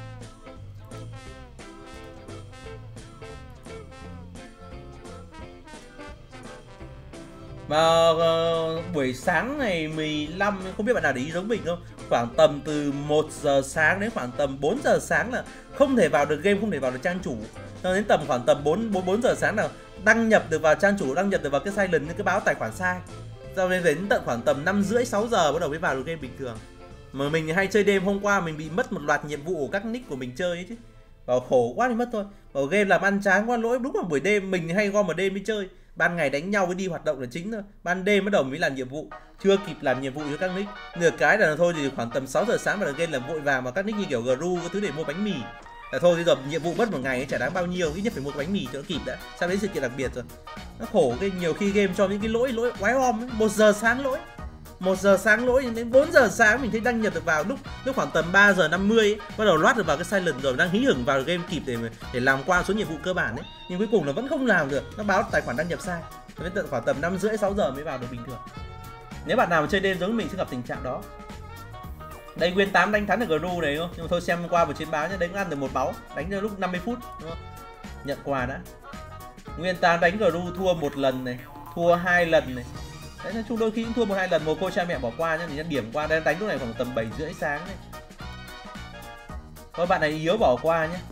Mà buổi sáng ngày 15 không biết bạn nào để ý giống mình không? Khoảng tầm từ 1 giờ sáng đến khoảng tầm 4 giờ sáng là không thể vào được game, không thể vào được trang chủ. Cho đến tầm khoảng tầm 4 giờ sáng là đăng nhập được vào trang chủ, đăng nhập được vào cái silent, cái báo tài khoản sai. Sau đến tận khoảng tầm 5 rưỡi 6 giờ bắt đầu mới vào được game bình thường. Mà mình hay chơi đêm, hôm qua mình bị mất một loạt nhiệm vụ của các nick của mình chơi ấy chứ. Vào khổ quá thì mất thôi. Vào game làm ăn chán quá, lỗi đúng là buổi đêm mình hay gom một đêm đi chơi. Ban ngày đánh nhau với đi hoạt động là chính thôi. Ban đêm bắt đầu mới làm nhiệm vụ. Chưa kịp làm nhiệm vụ cho các nick. Nửa cái là thôi thì khoảng tầm 6 giờ sáng vào game làm vội vàng mà các nick như kiểu Gru cái thứ để mua bánh mì. Là thôi bây giờ nhiệm vụ mất một ngày ấy chả đáng bao nhiêu, ít nhất phải mua bánh mì cho nó kịp đã. Sao đến sự kiện đặc biệt rồi. Nó khổ cái nhiều khi game cho những cái lỗi quái om ấy. 1 giờ sáng lỗi. 1 giờ sáng lỗi đến 4 giờ sáng mình thấy đăng nhập được vào lúc khoảng tầm 3 giờ 50 ấy, bắt đầu loát được vào cái silent rồi, đang hí hửng vào game kịp để làm qua số nhiệm vụ cơ bản ấy, nhưng cuối cùng là vẫn không làm được, nó báo tài khoản đăng nhập sai. Đến tận khoảng tầm 5 rưỡi 6 giờ mới vào được bình thường. Nếu bạn nào mà chơi đêm giống mình sẽ gặp tình trạng đó. Đây Nguyên 8 đánh thắng được Gru này không? Nhưng mà thôi xem qua một chiến báo nhá, đấy cũng ăn được một báo, đánh được lúc 50 phút đúng không? Nhận quà đã. Nguyên 8 đánh Gru thua một lần này, thua 2 lần này. Đấy, nói chung đôi khi cũng thua 1-2 lần, mồ côi cha mẹ bỏ qua nhá, thì điểm qua đây đánh lúc này khoảng tầm 7 rưỡi sáng này. Thôi bạn này yếu bỏ qua nhé.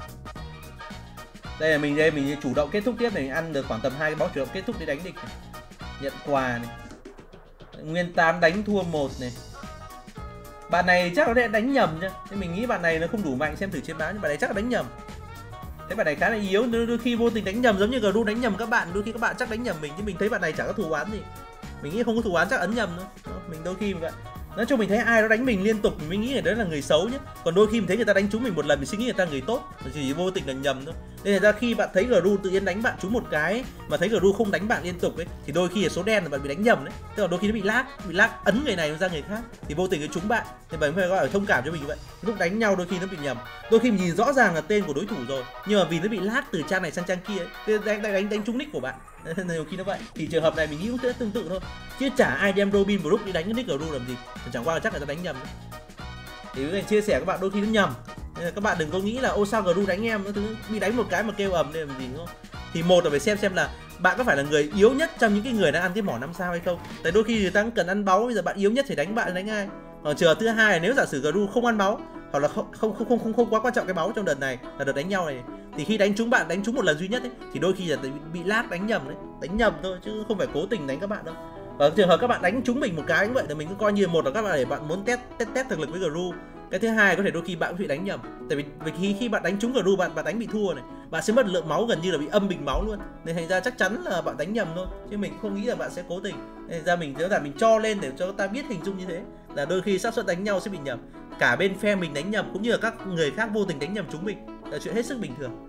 Đây là mình chủ động kết thúc tiếp này, ăn được khoảng tầm 2 cái báo chủ động kết thúc để đánh địch này. Nhận quà này. Nguyên 8 đánh thua 1 này. Bạn này chắc là đánh nhầm nhá. Thế mình nghĩ bạn này nó không đủ mạnh, xem thử trên báo, nhưng bạn này chắc là đánh nhầm. Thế bạn này khá là yếu, đôi khi vô tình đánh nhầm giống như Gru đánh nhầm các bạn, đôi khi các bạn chắc đánh nhầm mình, chứ mình thấy bạn này chẳng có thù oán gì. Mình nghĩ không có thù oán chắc ấn nhầm nữa. Mình đôi khi vậy. Nói chung mình thấy ai đó đánh mình liên tục mình nghĩ là đấy là người xấu nhé. Còn đôi khi mình thấy người ta đánh trúng mình một lần mình suy nghĩ người ta người tốt, chỉ vô tình là nhầm thôi. Nên là khi bạn thấy Gru tự nhiên đánh bạn trúng một cái mà thấy Gru không đánh bạn liên tục ấy, thì đôi khi là số đen là bạn bị đánh nhầm đấy. Tức là đôi khi nó bị lag ấn người này ra người khác thì vô tình nó trúng bạn. Thì bạn phải gọi là thông cảm cho mình vậy. Lúc đánh nhau đôi khi nó bị nhầm. Đôi khi mình nhìn rõ ràng là tên của đối thủ rồi, nhưng mà vì nó bị lag từ trang này sang trang kia ấy, đánh trúng nick của bạn. Nhiều khi nó vậy. Thì trường hợp này mình nghĩ cũng sẽ tương tự thôi. Chứ chả ai đem Robin Brook đi đánh cái nick Gru làm gì. Chẳng qua là chắc là ta đánh nhầm đấy. Thì mình chia sẻ các bạn đôi khi nó nhầm. Nên là các bạn đừng có nghĩ là ô sao Gru đánh em, nó thứ bị đánh một cái mà kêu ầm lên làm gì, đúng không? Thì một là phải xem là bạn có phải là người yếu nhất trong những cái người đang ăn cái mỏ 5 sao hay không. Tại đôi khi người ta cũng cần ăn báu, bây giờ bạn yếu nhất thì đánh bạn đánh ai. Còn trường hợp thứ hai là nếu giả sử Gru không ăn báu hoặc là không quá quan trọng cái báu trong đợt này là đợt đánh nhau này, thì khi đánh trúng bạn, đánh trúng một lần duy nhất ấy, thì đôi khi là bị lag đánh nhầm đấy, đánh nhầm thôi chứ không phải cố tình đánh các bạn đâu. Và trường hợp các bạn đánh trúng mình một cái như vậy thì mình cứ coi như một là các bạn để bạn muốn test thực lực với Gru. Cái thứ hai có thể đôi khi bạn cũng bị đánh nhầm. Tại vì khi bạn đánh trúng Gru bạn đánh bị thua này, bạn sẽ mất lượng máu gần như là bị âm bình máu luôn. Nên thành ra chắc chắn là bạn đánh nhầm thôi, chứ mình không nghĩ là bạn sẽ cố tình. Nên thành ra mình nhớ là mình cho lên để cho ta biết hình dung như thế, là đôi khi xác suất đánh nhau sẽ bị nhầm. Cả bên phe mình đánh nhầm cũng như là các người khác vô tình đánh nhầm chúng mình, là chuyện hết sức bình thường.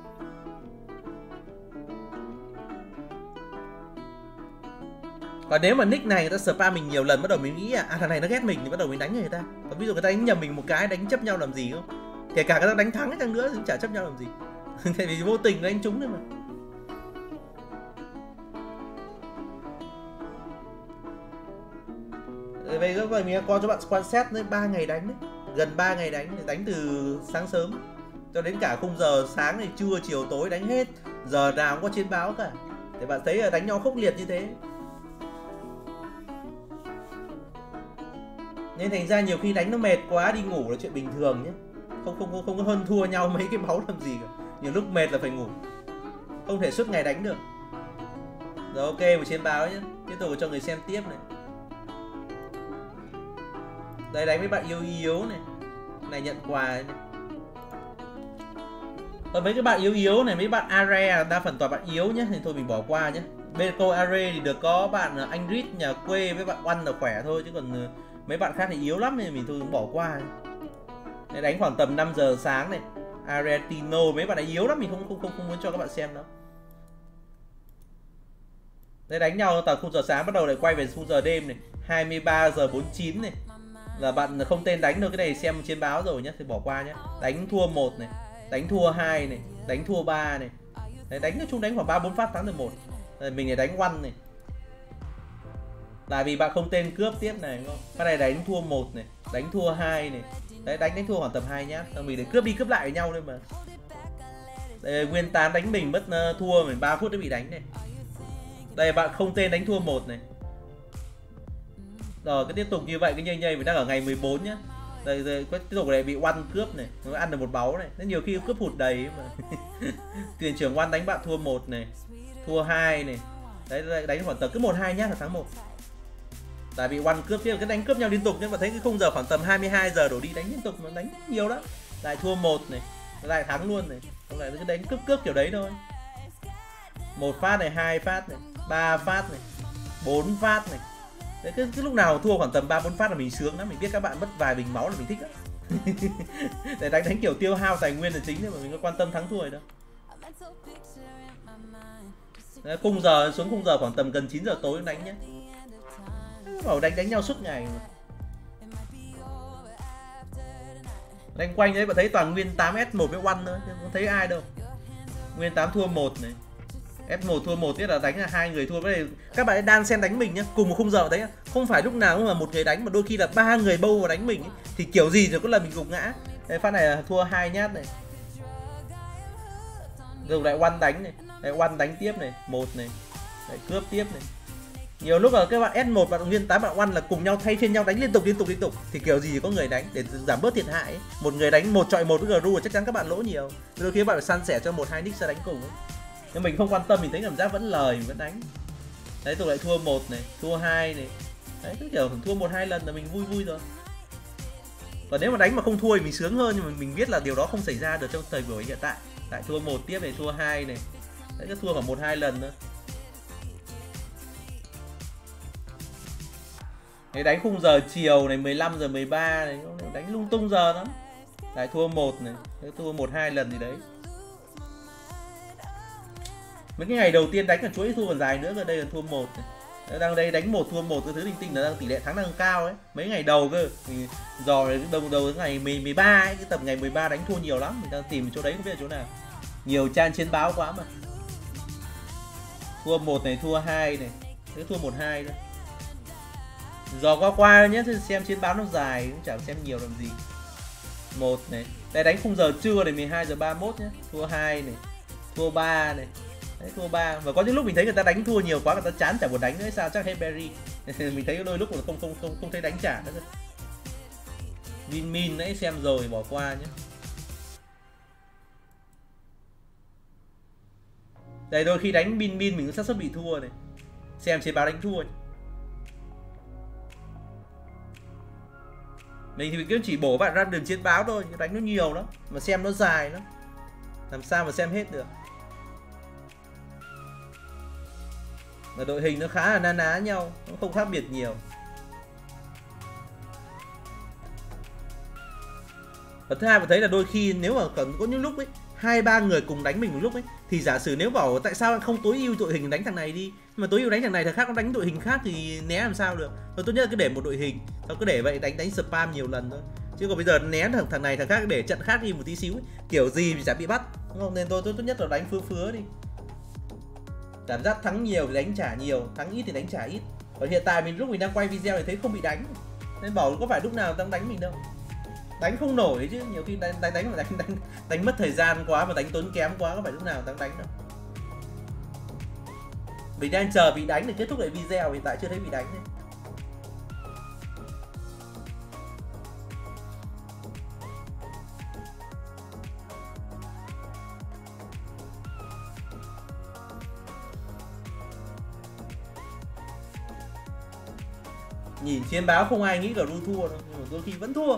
Còn nếu mà nick này người ta spam mình nhiều lần, bắt đầu mình nghĩ thằng này nó ghét mình thì bắt đầu mình đánh người ta. Còn ví dụ người ta đánh nhầm mình một cái, đánh chấp nhau làm gì không? Kể cả người ta đánh thắng chăng nữa cũng chả chấp nhau làm gì. Tại vì vô tình nó đánh trúng thôi mà. Vậy các bạn mình coi cho bạn quan sát đến 3 ngày đánh đấy. Gần 3 ngày đánh từ sáng sớm cho đến cả khung giờ sáng này, trưa chiều tối đánh hết. Giờ nào cũng có chiến báo cả. Để bạn thấy là đánh nhau khốc liệt như thế. Nên thành ra nhiều khi đánh nó mệt quá đi ngủ là chuyện bình thường nhé. Không có hơn thua nhau mấy cái máu làm gì cả. Nhiều lúc mệt là phải ngủ. Không thể suốt ngày đánh được. Rồi ok, một chiến báo nhé. Tiếp tục cho người xem tiếp này. Đây đánh với bạn yếu này. Này nhận quà này. Còn mấy cái bạn yếu này, mấy bạn Are đa phần toàn bạn yếu nhé, thì thôi mình bỏ qua nhé. Bên cô Are thì được có bạn anh Rít nhà quê với bạn Oanh là khỏe thôi, chứ còn Mấy bạn khác thì yếu lắm nên mình thôi cũng bỏ qua. Đấy, đánh khoảng tầm 5 giờ sáng này. Argentino mấy bạn ấy yếu lắm, mình không muốn cho các bạn xem đâu. Đấy, đánh nhau tầm khung giờ sáng bắt đầu lại quay về khung giờ đêm này, 23 giờ 49 này. Là bạn không tên đánh thôi, cái này xem trên báo rồi nhá thì bỏ qua nhé. Đánh thua 1 này, đánh thua 2 này, đánh thua 3 này. Đấy, đánh nói chung đánh khoảng 3-4 phát thắng được 1. Mình này đánh one này. Tại vì bạn không tên cướp tiếp này đúng không? Cái này đánh thua 1 này, đánh thua 2 này. Đấy, đánh thua khoảng tầm 2 nhá. Mình để cướp đi cướp lại với nhau thôi mà. Đây, nguyên 8 đánh mình mất thua mình 3 phút đã bị đánh này. Đây bạn không tên đánh thua 1 này. Rồi cứ tiếp tục như vậy, cái nhây mình đang ở ngày 14 nhá. Đây tiếp tục này bị one cướp này, nó ăn được một báu này. Nên nhiều khi cướp hụt đầy mà. Thuyền trưởng one đánh bạn thua 1 này, thua 2 này. Đấy, đánh khoảng tầm cứ 1-2 nhá là thắng 1. Tại vì one cướp tiếp, cái đánh cướp nhau liên tục, nhưng mà thấy cái khung giờ khoảng tầm 22 giờ đổ đi đánh liên tục, nó đánh nhiều lắm. Lại thua 1 này, lại thắng luôn này. Không lại cứ đánh cướp kiểu đấy thôi. 1 phát này, 2 phát này, 3 phát này, 4 phát này. Đấy, cái lúc nào thua khoảng tầm 3-4 phát là mình sướng lắm, mình biết các bạn mất vài bình máu là mình thích lắm. Để đánh kiểu tiêu hao tài nguyên là chính thôi mà mình có quan tâm thắng thua gì đâu. Đấy, khung giờ xuống khung giờ khoảng tầm gần 9 giờ tối đánh nhé. Bảo đánh nhau suốt ngày mà. Đánh quanh đấy bạn thấy toàn nguyên 8 S1 với one thôi, không thấy ai đâu. Nguyên 8 thua 1 này, S1 thua 1 tiết là đánh là 2 người thua. Với các bạn đang xem đánh mình nhá, cùng một khung giờ đấy, không phải lúc nào cũng là một người đánh mà đôi khi là 3 người bâu vào đánh mình ấy. Thì kiểu gì rồi có lần mình gục ngã. Đấy, phát này là thua 2 nhát này. Rồi lại one đánh này, lại one đánh tiếp này, 1 này, lại cướp tiếp này. Nhiều lúc là các bạn S1 bạn nguyên 8 bạn one là cùng nhau thay phiên nhau đánh liên tục thì kiểu gì có người đánh để giảm bớt thiệt hại ấy. Một người đánh 1 chọi 1 với GRU chắc chắn các bạn lỗ nhiều. Đôi khi các bạn phải san sẻ cho 1-2 nick ra đánh cùng ấy. Nhưng mình không quan tâm, mình thấy cảm giác vẫn lời mình vẫn đánh. Đấy, tôi lại thua 1 này, thua 2 này. Đấy, cứ kiểu thua 1-2 lần là mình vui rồi. Còn nếu mà đánh mà không thua thì mình sướng hơn, nhưng mà mình biết là điều đó không xảy ra được trong thời buổi hiện tại. Lại thua 1 tiếp này, thua 2 này. Đấy, cứ thua khoảng 1-2 lần nữa. Đấy, đánh khung giờ chiều này, 15 giờ 13 này, đánh lung tung giờ lắm. Lại thua 1 này, thua 1-2 lần gì đấy. Mấy cái ngày đầu tiên đánh là chuỗi thua còn dài nữa, rồi đây là thua 1 này. Đang đây đánh 1 thua 1 cái thứ linh tinh là đang tỷ lệ thắng đang cao ấy. Mấy ngày đầu cơ. Mình dò đầu ngày 13 ấy, cái tầm ngày 13 đánh thua nhiều lắm, mình đang tìm chỗ đấy không biết là chỗ nào. Nhiều trang trên báo quá mà. Thua 1 này, thua 2 này. Thế thua 1-2 thôi. Dò qua nhé, xem trên báo nó dài cũng chẳng xem nhiều làm gì. 1 này. Đây đánh khung giờ trưa này, 12 giờ 31 nhé. Thua 2 này, thua 3 này. Đấy, thua 3. Và có những lúc mình thấy người ta đánh thua nhiều quá, người ta chán chẳng muốn đánh nữa sao, chắc hết berry. Mình thấy đôi lúc là không thấy đánh trả nữa. Min nãy xem rồi bỏ qua nhé. Đây, đôi khi đánh min mình cũng xác suất bị thua này. Xem trên báo đánh thua nhé. Mình thì mình cứ chỉ bổ bạn ra đường trên báo thôi, đánh nó nhiều lắm mà xem nó dài lắm, làm sao mà xem hết được. Mà đội hình nó khá là na ná nhau, nó không khác biệt nhiều. Và thứ hai mà thấy là đôi khi nếu mà có những lúc ấy 2-3 người cùng đánh mình một lúc ấy, thì giả sử nếu bảo tại sao không tối ưu đội hình đánh thằng này đi, mà tối ưu đánh thằng này, thằng khác nó đánh đội hình khác thì né làm sao được. Thôi tốt nhất là cứ để một đội hình, thôi cứ để vậy đánh spam nhiều lần thôi. Chứ còn bây giờ né thằng này thằng khác để trận khác đi một tí xíu ấy, kiểu gì thì chả bị bắt, đúng không? Nên tôi tốt nhất là đánh phứa đi. Cảm giác thắng nhiều thì đánh trả nhiều, thắng ít thì đánh trả ít. Còn hiện tại lúc mình đang quay video thì thấy không bị đánh, nên bảo có phải lúc nào đang đánh mình đâu. Đánh không nổi chứ, nhiều khi đánh mất thời gian quá mà đánh tốn kém quá, có phải lúc nào đang đánh đâu. Mình đang chờ bị đánh để kết thúc lại video, hiện tại chưa thấy bị đánh đấy. Nhìn trên báo không ai nghĩ GRU thua đâu, nhưng mà đôi khi vẫn thua.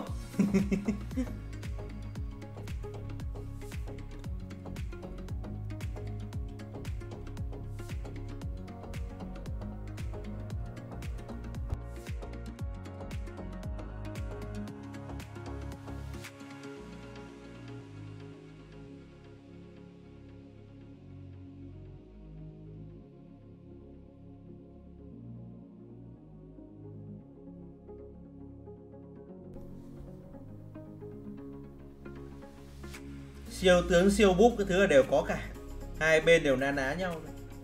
Siêu tướng siêu búp cái thứ là đều có cả, hai bên đều na ná nhau.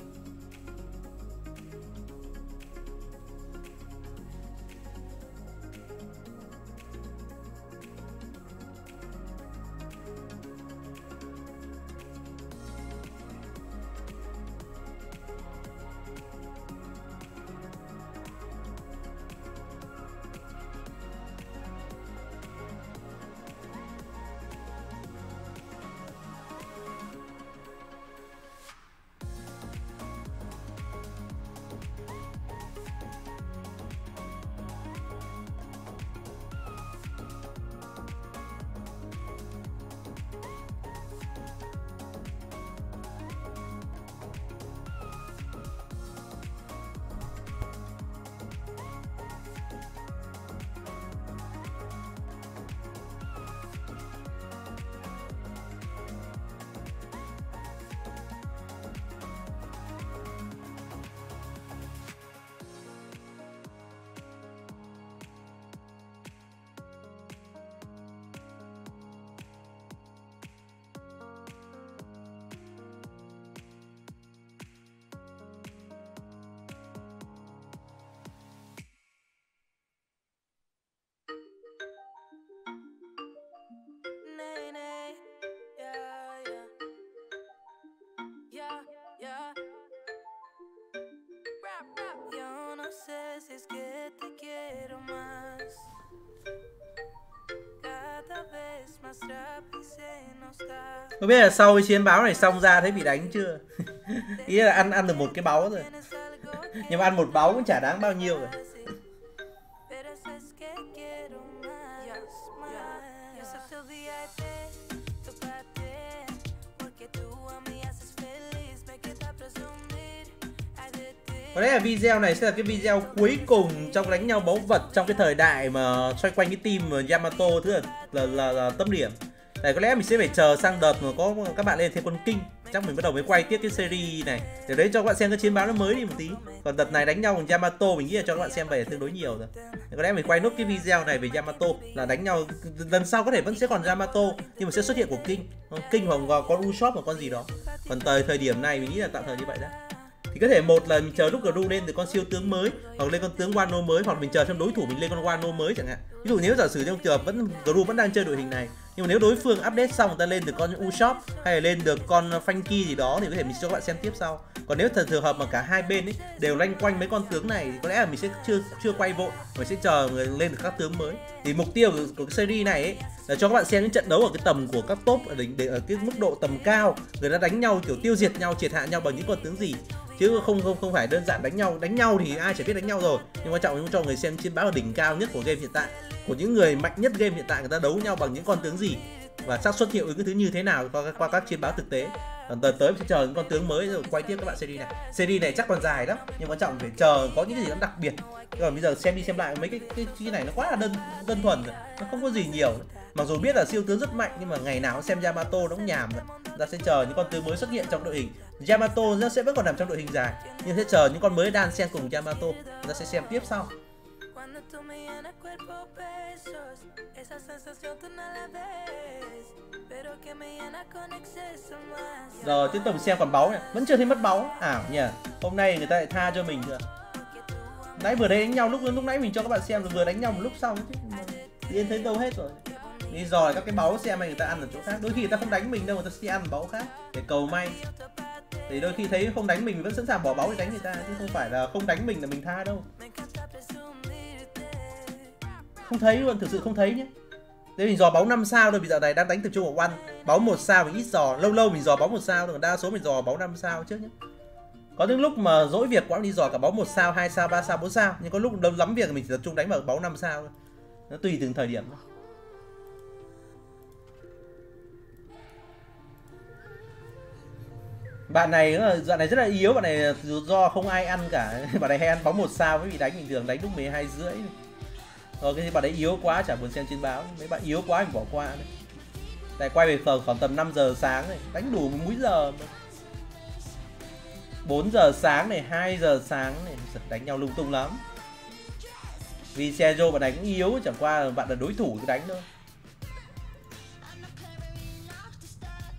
Không biết là sau cái chiến báo này xong ra thấy bị đánh chưa? Ý là ăn được một cái báu rồi. Nhưng mà ăn một báu cũng chả đáng bao nhiêu rồi. Có lẽ là video này sẽ là cái video cuối cùng trong đánh nhau báu vật trong cái thời đại mà xoay quanh cái team Yamato, thứ là tâm điểm. Tại có lẽ mình sẽ phải chờ sang đợt mà có các bạn lên thêm con kinh, chắc mình bắt đầu mới quay tiếp cái series này để đấy cho các bạn xem cái chiến báo nó mới đi một tí. Còn đợt này đánh nhau cùng Yamato mình nghĩ là cho các bạn xem về tương đối nhiều rồi. Thì có lẽ mình quay nốt cái video này về Yamato là đánh nhau, lần sau có thể vẫn sẽ còn Yamato nhưng mà sẽ xuất hiện của kinh hoặc con Usopp hoặc con gì đó. Còn thời điểm này mình nghĩ là tạm thời như vậy đó. Thì có thể một là mình chờ lúc Gru lên từ con siêu tướng mới, hoặc lên con tướng Wano mới, hoặc mình chờ xem đối thủ mình lên con Wano mới chẳng hạn. Ví dụ nếu giả sử trong trường hợp Gru vẫn đang chơi đội hình này, nhưng mà nếu đối phương update xong người ta lên được con Usopp hay là lên được con Franky gì đó thì có thể mình cho các bạn xem tiếp sau. Còn nếu trường hợp mà cả hai bên ấy đều loanh quanh mấy con tướng này thì có lẽ là mình sẽ chưa quay vội, mình sẽ chờ người lên được các tướng mới. Thì mục tiêu của cái series này ấy là cho các bạn xem những trận đấu ở cái tầm của các top ở cái mức độ tầm cao, người ta đánh nhau kiểu tiêu diệt nhau, triệt hạ nhau bằng những con tướng gì, chứ không phải đơn giản đánh nhau thì ai chỉ biết đánh nhau rồi, nhưng quan trọng là cho người xem chiến báo ở đỉnh cao nhất của game hiện tại, của những người mạnh nhất game hiện tại, người ta đấu nhau bằng những con tướng gì và xác suất hiệu ứng cái thứ như thế nào qua các chiến báo thực tế. Còn tới sẽ chờ những con tướng mới rồi quay tiếp các bạn series này. Series này chắc còn dài lắm, nhưng quan trọng phải chờ có những cái gì nó đặc biệt. Còn bây giờ xem đi xem lại mấy cái này nó quá là đơn thuần rồi, nó không có gì nhiều. Mặc dù biết là siêu tướng rất mạnh nhưng mà ngày nào xem Yamato nó cũng nhàm rồi. Ta sẽ chờ những con tướng mới xuất hiện trong đội hình. Yamato nó sẽ vẫn còn nằm trong đội hình dài, nhưng sẽ chờ những con mới đan xen cùng Yamato, ta sẽ xem tiếp sau. Rồi tiếp tục xem còn báu này, vẫn chưa thấy mất báu ảo nhỉ. Hôm nay người ta lại tha cho mình rồi. Nãy vừa đấy đánh nhau lúc nãy mình cho các bạn xem rồi, vừa đánh nhau một lúc xong chứ yên thấy đâu hết rồi. Đi dò các cái báu xem người ta ăn ở chỗ khác, đôi khi người ta không đánh mình đâu, người ta sẽ ăn báu khác để cầu may. Thì đôi khi thấy không đánh mình vẫn sẵn sàng bỏ báu để đánh người ta, chứ không phải là không đánh mình là mình tha đâu. Không thấy luôn, thực sự không thấy nhé. Thế mình dò báu 5 sao thôi, bây giờ này đang đánh tập trung vào one. Báu 1 sao mình ít dò, lâu mình dò báu 1 sao rồi, đa số mình dò báu 5 sao trước nhé. Có những lúc mà dỗi việc quá đi dò cả báu 1 sao, 2 sao, 3 sao, 4 sao, nhưng có lúc đâu lắm việc mình chỉ tập trung đánh vào báu 5 sao thôi. Nó tùy từng thời điểm thôi. Bạn này dạo này rất là yếu, bạn này do không ai ăn cả. Bạn này hay ăn bóng 1 sao mới bị đánh, bình thường đánh lúc 12 rưỡi. Cái bạn ấy yếu quá chả buồn xem trên báo, mấy bạn yếu quá mình bỏ qua đấy. Tại quay về khoảng tầm 5 giờ sáng này, đánh đủ múi giờ mà. 4 giờ sáng này, 2 giờ sáng này, đánh nhau lung tung lắm. Vì Sergio bạn này cũng yếu, chẳng qua bạn là đối thủ cứ đánh thôi.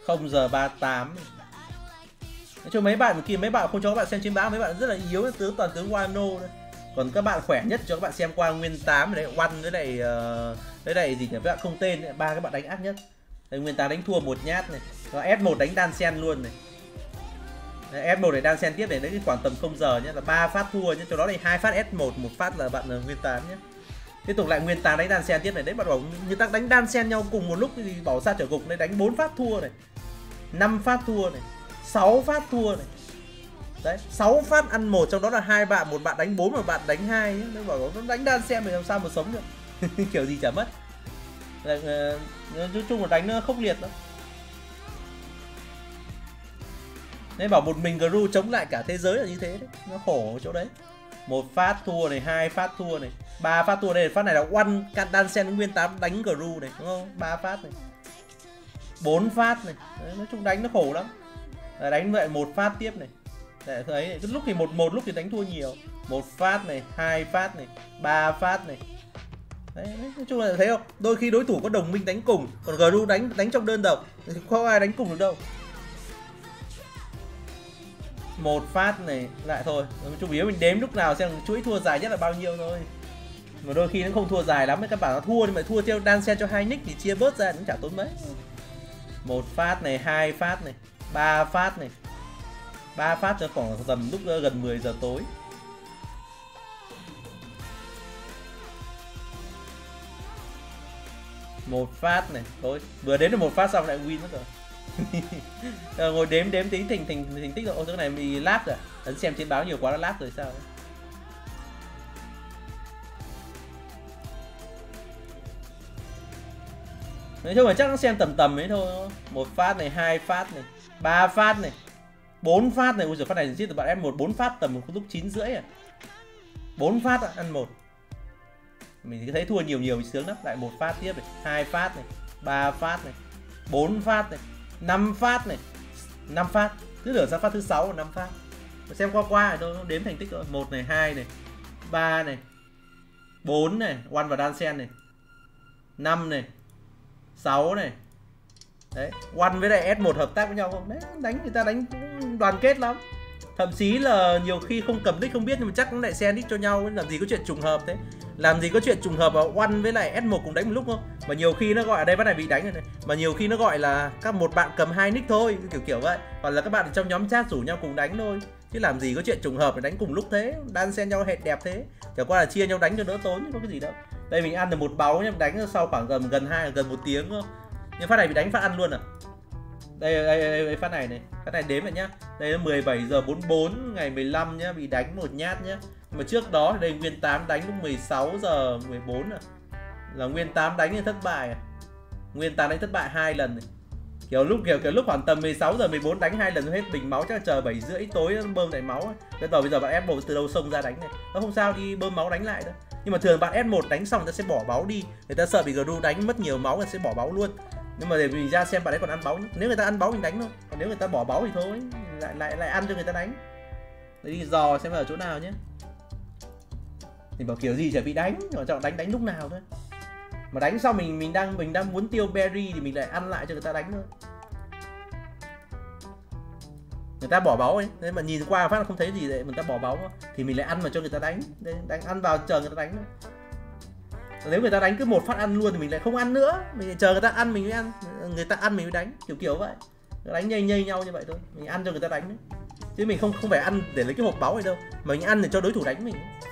0 giờ 38. Nói chung mấy bạn kia, mấy bạn không cho các bạn xem chiến báo, mấy bạn rất là yếu, toàn tướng Wano thôi. Còn các bạn khỏe nhất cho các bạn xem qua Nguyên 8 đấy, One với lại gì nhỉ, với bạn không tên, ba các bạn đánh ác nhất. Đây, Nguyên 8 đánh thua một nhát này, và S1 đánh đan sen luôn này. Đấy, S1 để đan sen tiếp này, đấy cái khoảng tầm 0 giờ nhé, là 3 phát thua nhé, cho đó là 2 phát S1, một phát là bạn Nguyên 8 nhé. Tiếp tục lại Nguyên 8 đánh đan sen tiếp này, đấy bạn bảo người ta đánh đan sen nhau cùng một lúc thì bảo sao trở gục, đấy đánh 4 phát thua này, 5 phát thua này, 6 phát thua này. Đấy, 6 phát ăn một, trong đó là hai bạn, một bạn đánh 4, một bạn đánh 2 nhé. Nó bảo nó đánh đan sen mình làm sao mà sống được. Kiểu gì chả mất. Nói chung là đánh nó khốc liệt lắm. Nên bảo một mình Gru chống lại cả thế giới là như thế đấy. Nó khổ ở chỗ đấy. Một phát thua này, 2 phát thua này, 3 phát thua đây, phát này là One đan sen Nguyên 8 đánh Gru này, đúng không? 3 phát này. 4 phát này. Đấy, nói chung đánh nó khổ lắm. Đánh vậy một phát tiếp này. Để thấy lúc thì 1-1, lúc thì đánh thua nhiều. Một phát này, 2 phát này, 3 phát này. Đấy, nói chung là thấy không? Đôi khi đối thủ có đồng minh đánh cùng, còn Gru đánh trong đơn độc thì không ai đánh cùng được đâu. Một phát này lại thôi. Chủ yếu mình đếm lúc nào xem chuỗi thua dài nhất là bao nhiêu thôi. Mà đôi khi nó không thua dài lắm, các bạn nó thua nhưng mà thua theo đan sen cho 2 nick thì chia bớt ra cũng chả tốn mấy. Một phát này, 2 phát này, 3 phát này. 3 phát cho khoảng tầm lúc gần 10 giờ tối. Một phát này, thôi vừa đến được một phát xong lại win mất rồi. Ngồi đếm tính thành tích rồi. Ô, cái này bị lag rồi. Ấn xem chiến báo nhiều quá nó lag rồi sao đấy. Nói chung là chắc nó xem tầm ấy thôi. Một phát này, 2 phát này, 3 phát này, 4 phát này. Ui giời, phát này giết từ bạn F1 4 phát tầm lúc 9 rưỡi à. 4 phát à, ăn một. Mình thấy thua nhiều sướng lắm. Lại một phát tiếp này, 2 phát này, 3 phát này, 4 phát này, 5 phát này, 5 phát. Cứ lửa sang phát thứ 6 là 5 phát. Xem qua rồi thôi, đếm thành tích rồi. 1 này, 2 này, 3 này, 4 này, One và đan sen này, 5 này, 6 này. Đấy, One với lại S1 hợp tác với nhau không? Đấy, đánh người ta đánh đoàn kết lắm. Thậm chí là nhiều khi không cầm đích không biết, nhưng mà chắc cũng lại share đích cho nhau. Làm gì có chuyện trùng hợp thế. Làm gì có chuyện trùng hợp vào One với lại S1 cùng đánh một lúc không? Mà nhiều khi nó gọi ở đây bắt này bị đánh rồi này. Mà nhiều khi nó gọi là các một bạn cầm 2 nick thôi, kiểu vậy. Hoặc là các bạn trong nhóm chat rủ nhau cùng đánh thôi. Chứ làm gì có chuyện trùng hợp để đánh cùng lúc thế. Đan xen nhau hệt đẹp thế. Chẳng qua là chia nhau đánh cho đỡ tốn chứ có cái gì đâu. Đây mình ăn được một báu nhá, đánh sau khoảng gần 1 tiếng thôi. Nhưng phát này bị đánh phát ăn luôn à. Đây phát này đếm lại nhá. Đây là 17 giờ 44 ngày 15 nhá, bị đánh một nhát nhá. Mà trước đó đây Nguyên 8 đánh lúc 16 giờ 14 à. Là Nguyên 8 đánh thì thất bại à. Nguyên 8 đánh thất bại 2 lần này. Kiểu lúc khoảng tầm 16 giờ 14 đánh 2 lần hết bình máu, chắc là chờ 7 rưỡi tối bơm lại máu. Cái tờ bây giờ bạn F1 từ đâu xông ra đánh này. Nó không sao, đi bơm máu đánh lại đó. Nhưng mà thường bạn S1 đánh xong người ta sẽ bỏ máu đi. Người ta sợ bị Gru đánh mất nhiều máu, người ta sẽ bỏ máu luôn. Nhưng mà để mình ra xem bạn ấy còn ăn máu. Nếu người ta ăn máu mình đánh thôi. Còn nếu người ta bỏ máu thì thôi, lại ăn cho người ta đánh. Để đi dò xem ở chỗ nào nhé. Mình bảo kiểu gì chả bị đánh, nhưng mà đánh lúc nào thôi. Mà đánh xong mình đang muốn tiêu berry thì mình lại ăn lại cho người ta đánh thôi. Người ta bỏ máu ấy, nên mà nhìn qua phát là không thấy gì đấy, người ta bỏ máu thì mình lại ăn vào cho người ta đánh. Đây, đánh ăn vào chờ người ta đánh thôi. Nếu người ta đánh cứ một phát ăn luôn thì mình lại không ăn nữa, mình lại chờ người ta ăn mình mới ăn, người ta ăn mình mới đánh, kiểu vậy. Đánh nhây nhau như vậy thôi, mình ăn cho người ta đánh đấy. Chứ mình không phải ăn để lấy cái hộp máu này đâu, mà mình ăn để cho đối thủ đánh mình.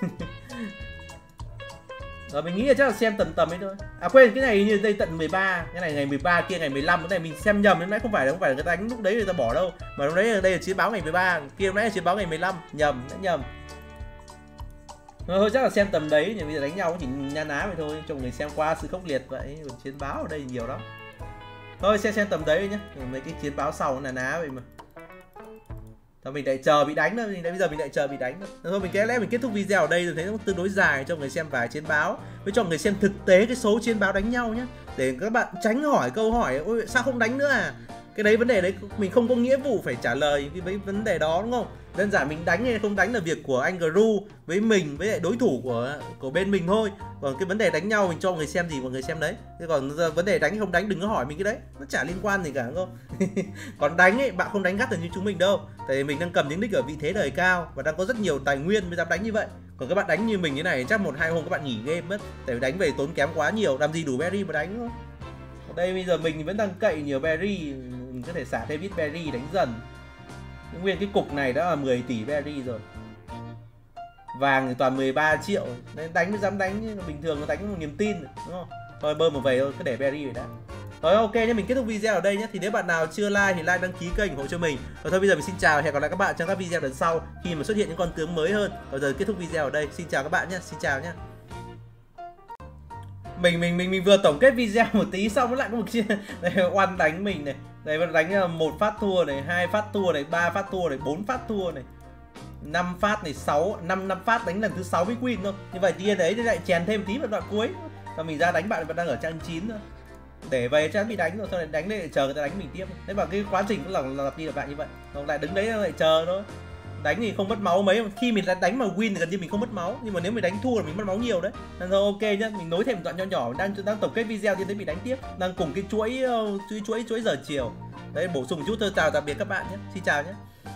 Rồi mình nghĩ là chắc là xem tầm ấy thôi. À quên, cái này như đây tận 13, cái này ngày 13 kia ngày 15, cái này mình xem nhầm, lúc nãy không phải người ta đánh lúc đấy người ta bỏ đâu, mà lúc đấy đây là chiến báo ngày 13, kia lúc nãy là chiến báo ngày 15, nhầm. Thôi chắc là xem tầm đấy, nhưng bây giờ đánh nhau chỉ nha ná vậy thôi, cho người xem qua sự khốc liệt vậy. Chiến báo ở đây nhiều lắm. Thôi xem tầm đấy nhá, mấy cái chiến báo sau là ná vậy mà. Thôi mình lại chờ bị đánh thôi, bây giờ mình lại chờ bị đánh thôi. Thôi mình kết thúc video ở đây, rồi thấy nó tương đối dài, cho người xem vài chiến báo, với cho người xem thực tế cái số chiến báo đánh nhau nhé, để các bạn tránh hỏi câu hỏi ôi sao không đánh nữa à. Cái đấy vấn đề đấy mình không có nghĩa vụ phải trả lời cái vấn đề đó đúng không? Đơn giản mình đánh hay không đánh là việc của anh Gru với mình với lại đối thủ của bên mình thôi. Còn cái vấn đề đánh nhau mình cho người xem gì mọi người xem đấy. Thế còn vấn đề đánh hay không đánh đừng có hỏi mình cái đấy, nó chả liên quan gì cả đúng không? Còn đánh ấy bạn không đánh gắt được như chúng mình đâu. Tại vì mình đang cầm những nick ở vị thế đời cao và đang có rất nhiều tài nguyên mới dám đánh như vậy. Còn các bạn đánh như mình như này chắc 1-2 hôm các bạn nghỉ game mất. Tại vì đánh về tốn kém quá nhiều, làm gì đủ berry mà đánh đúng không? Ở đây bây giờ mình vẫn đang cậy nhiều berry, mình có thể xả thêm ít berry đánh dần. Nguyên cái cục này đã là 10 tỷ berry rồi. Vàng thì toàn 13 triệu. Nên đánh mới dám đánh, bình thường nó đánh một niềm tin đúng không? Thôi bơm một về thôi, cứ để berry vậy đã. Rồi ok nhé, mình kết thúc video ở đây nhé. Thì nếu bạn nào chưa like thì like đăng ký kênh ủng hộ cho mình. Rồi thôi bây giờ mình xin chào, hẹn gặp lại các bạn trong các video lần sau khi mà xuất hiện những con tướng mới hơn. Rồi giờ kết thúc video ở đây. Xin chào các bạn nhé, xin chào nhé. Mình vừa tổng kết video một tí xong nó lại có một chia đây oan đánh mình này. Đây vẫn đánh 1 phát thua này, 2 phát thua này, 3 phát thua này, 4 phát thua này. 5 phát này, 5 phát đánh lần thứ 6 với Queen thôi. Như vậy thì đấy lại chèn thêm tí vào đoạn cuối. Và mình ra đánh bạn vẫn đang ở trang 9 thôi. Để về chắc bị đánh rồi sau này đánh đây chờ người ta đánh mình tiếp. Thế mà cái quá trình cũng là lặp đi lặp lại như vậy. Còn lại đứng đấy lại chờ thôi. Đánh thì không mất máu mấy, khi mình đánh mà win thì gần như mình không mất máu, nhưng mà nếu mình đánh thua thì mình mất máu nhiều đấy. Nên thôi ok nhá, mình nối thêm một đoạn nhỏ đang tổng kết video thì thấy bị đánh tiếp, đang cùng cái chuỗi giờ chiều đấy, bổ sung một chút thôi. Chào tạm biệt các bạn nhé, xin chào nhé.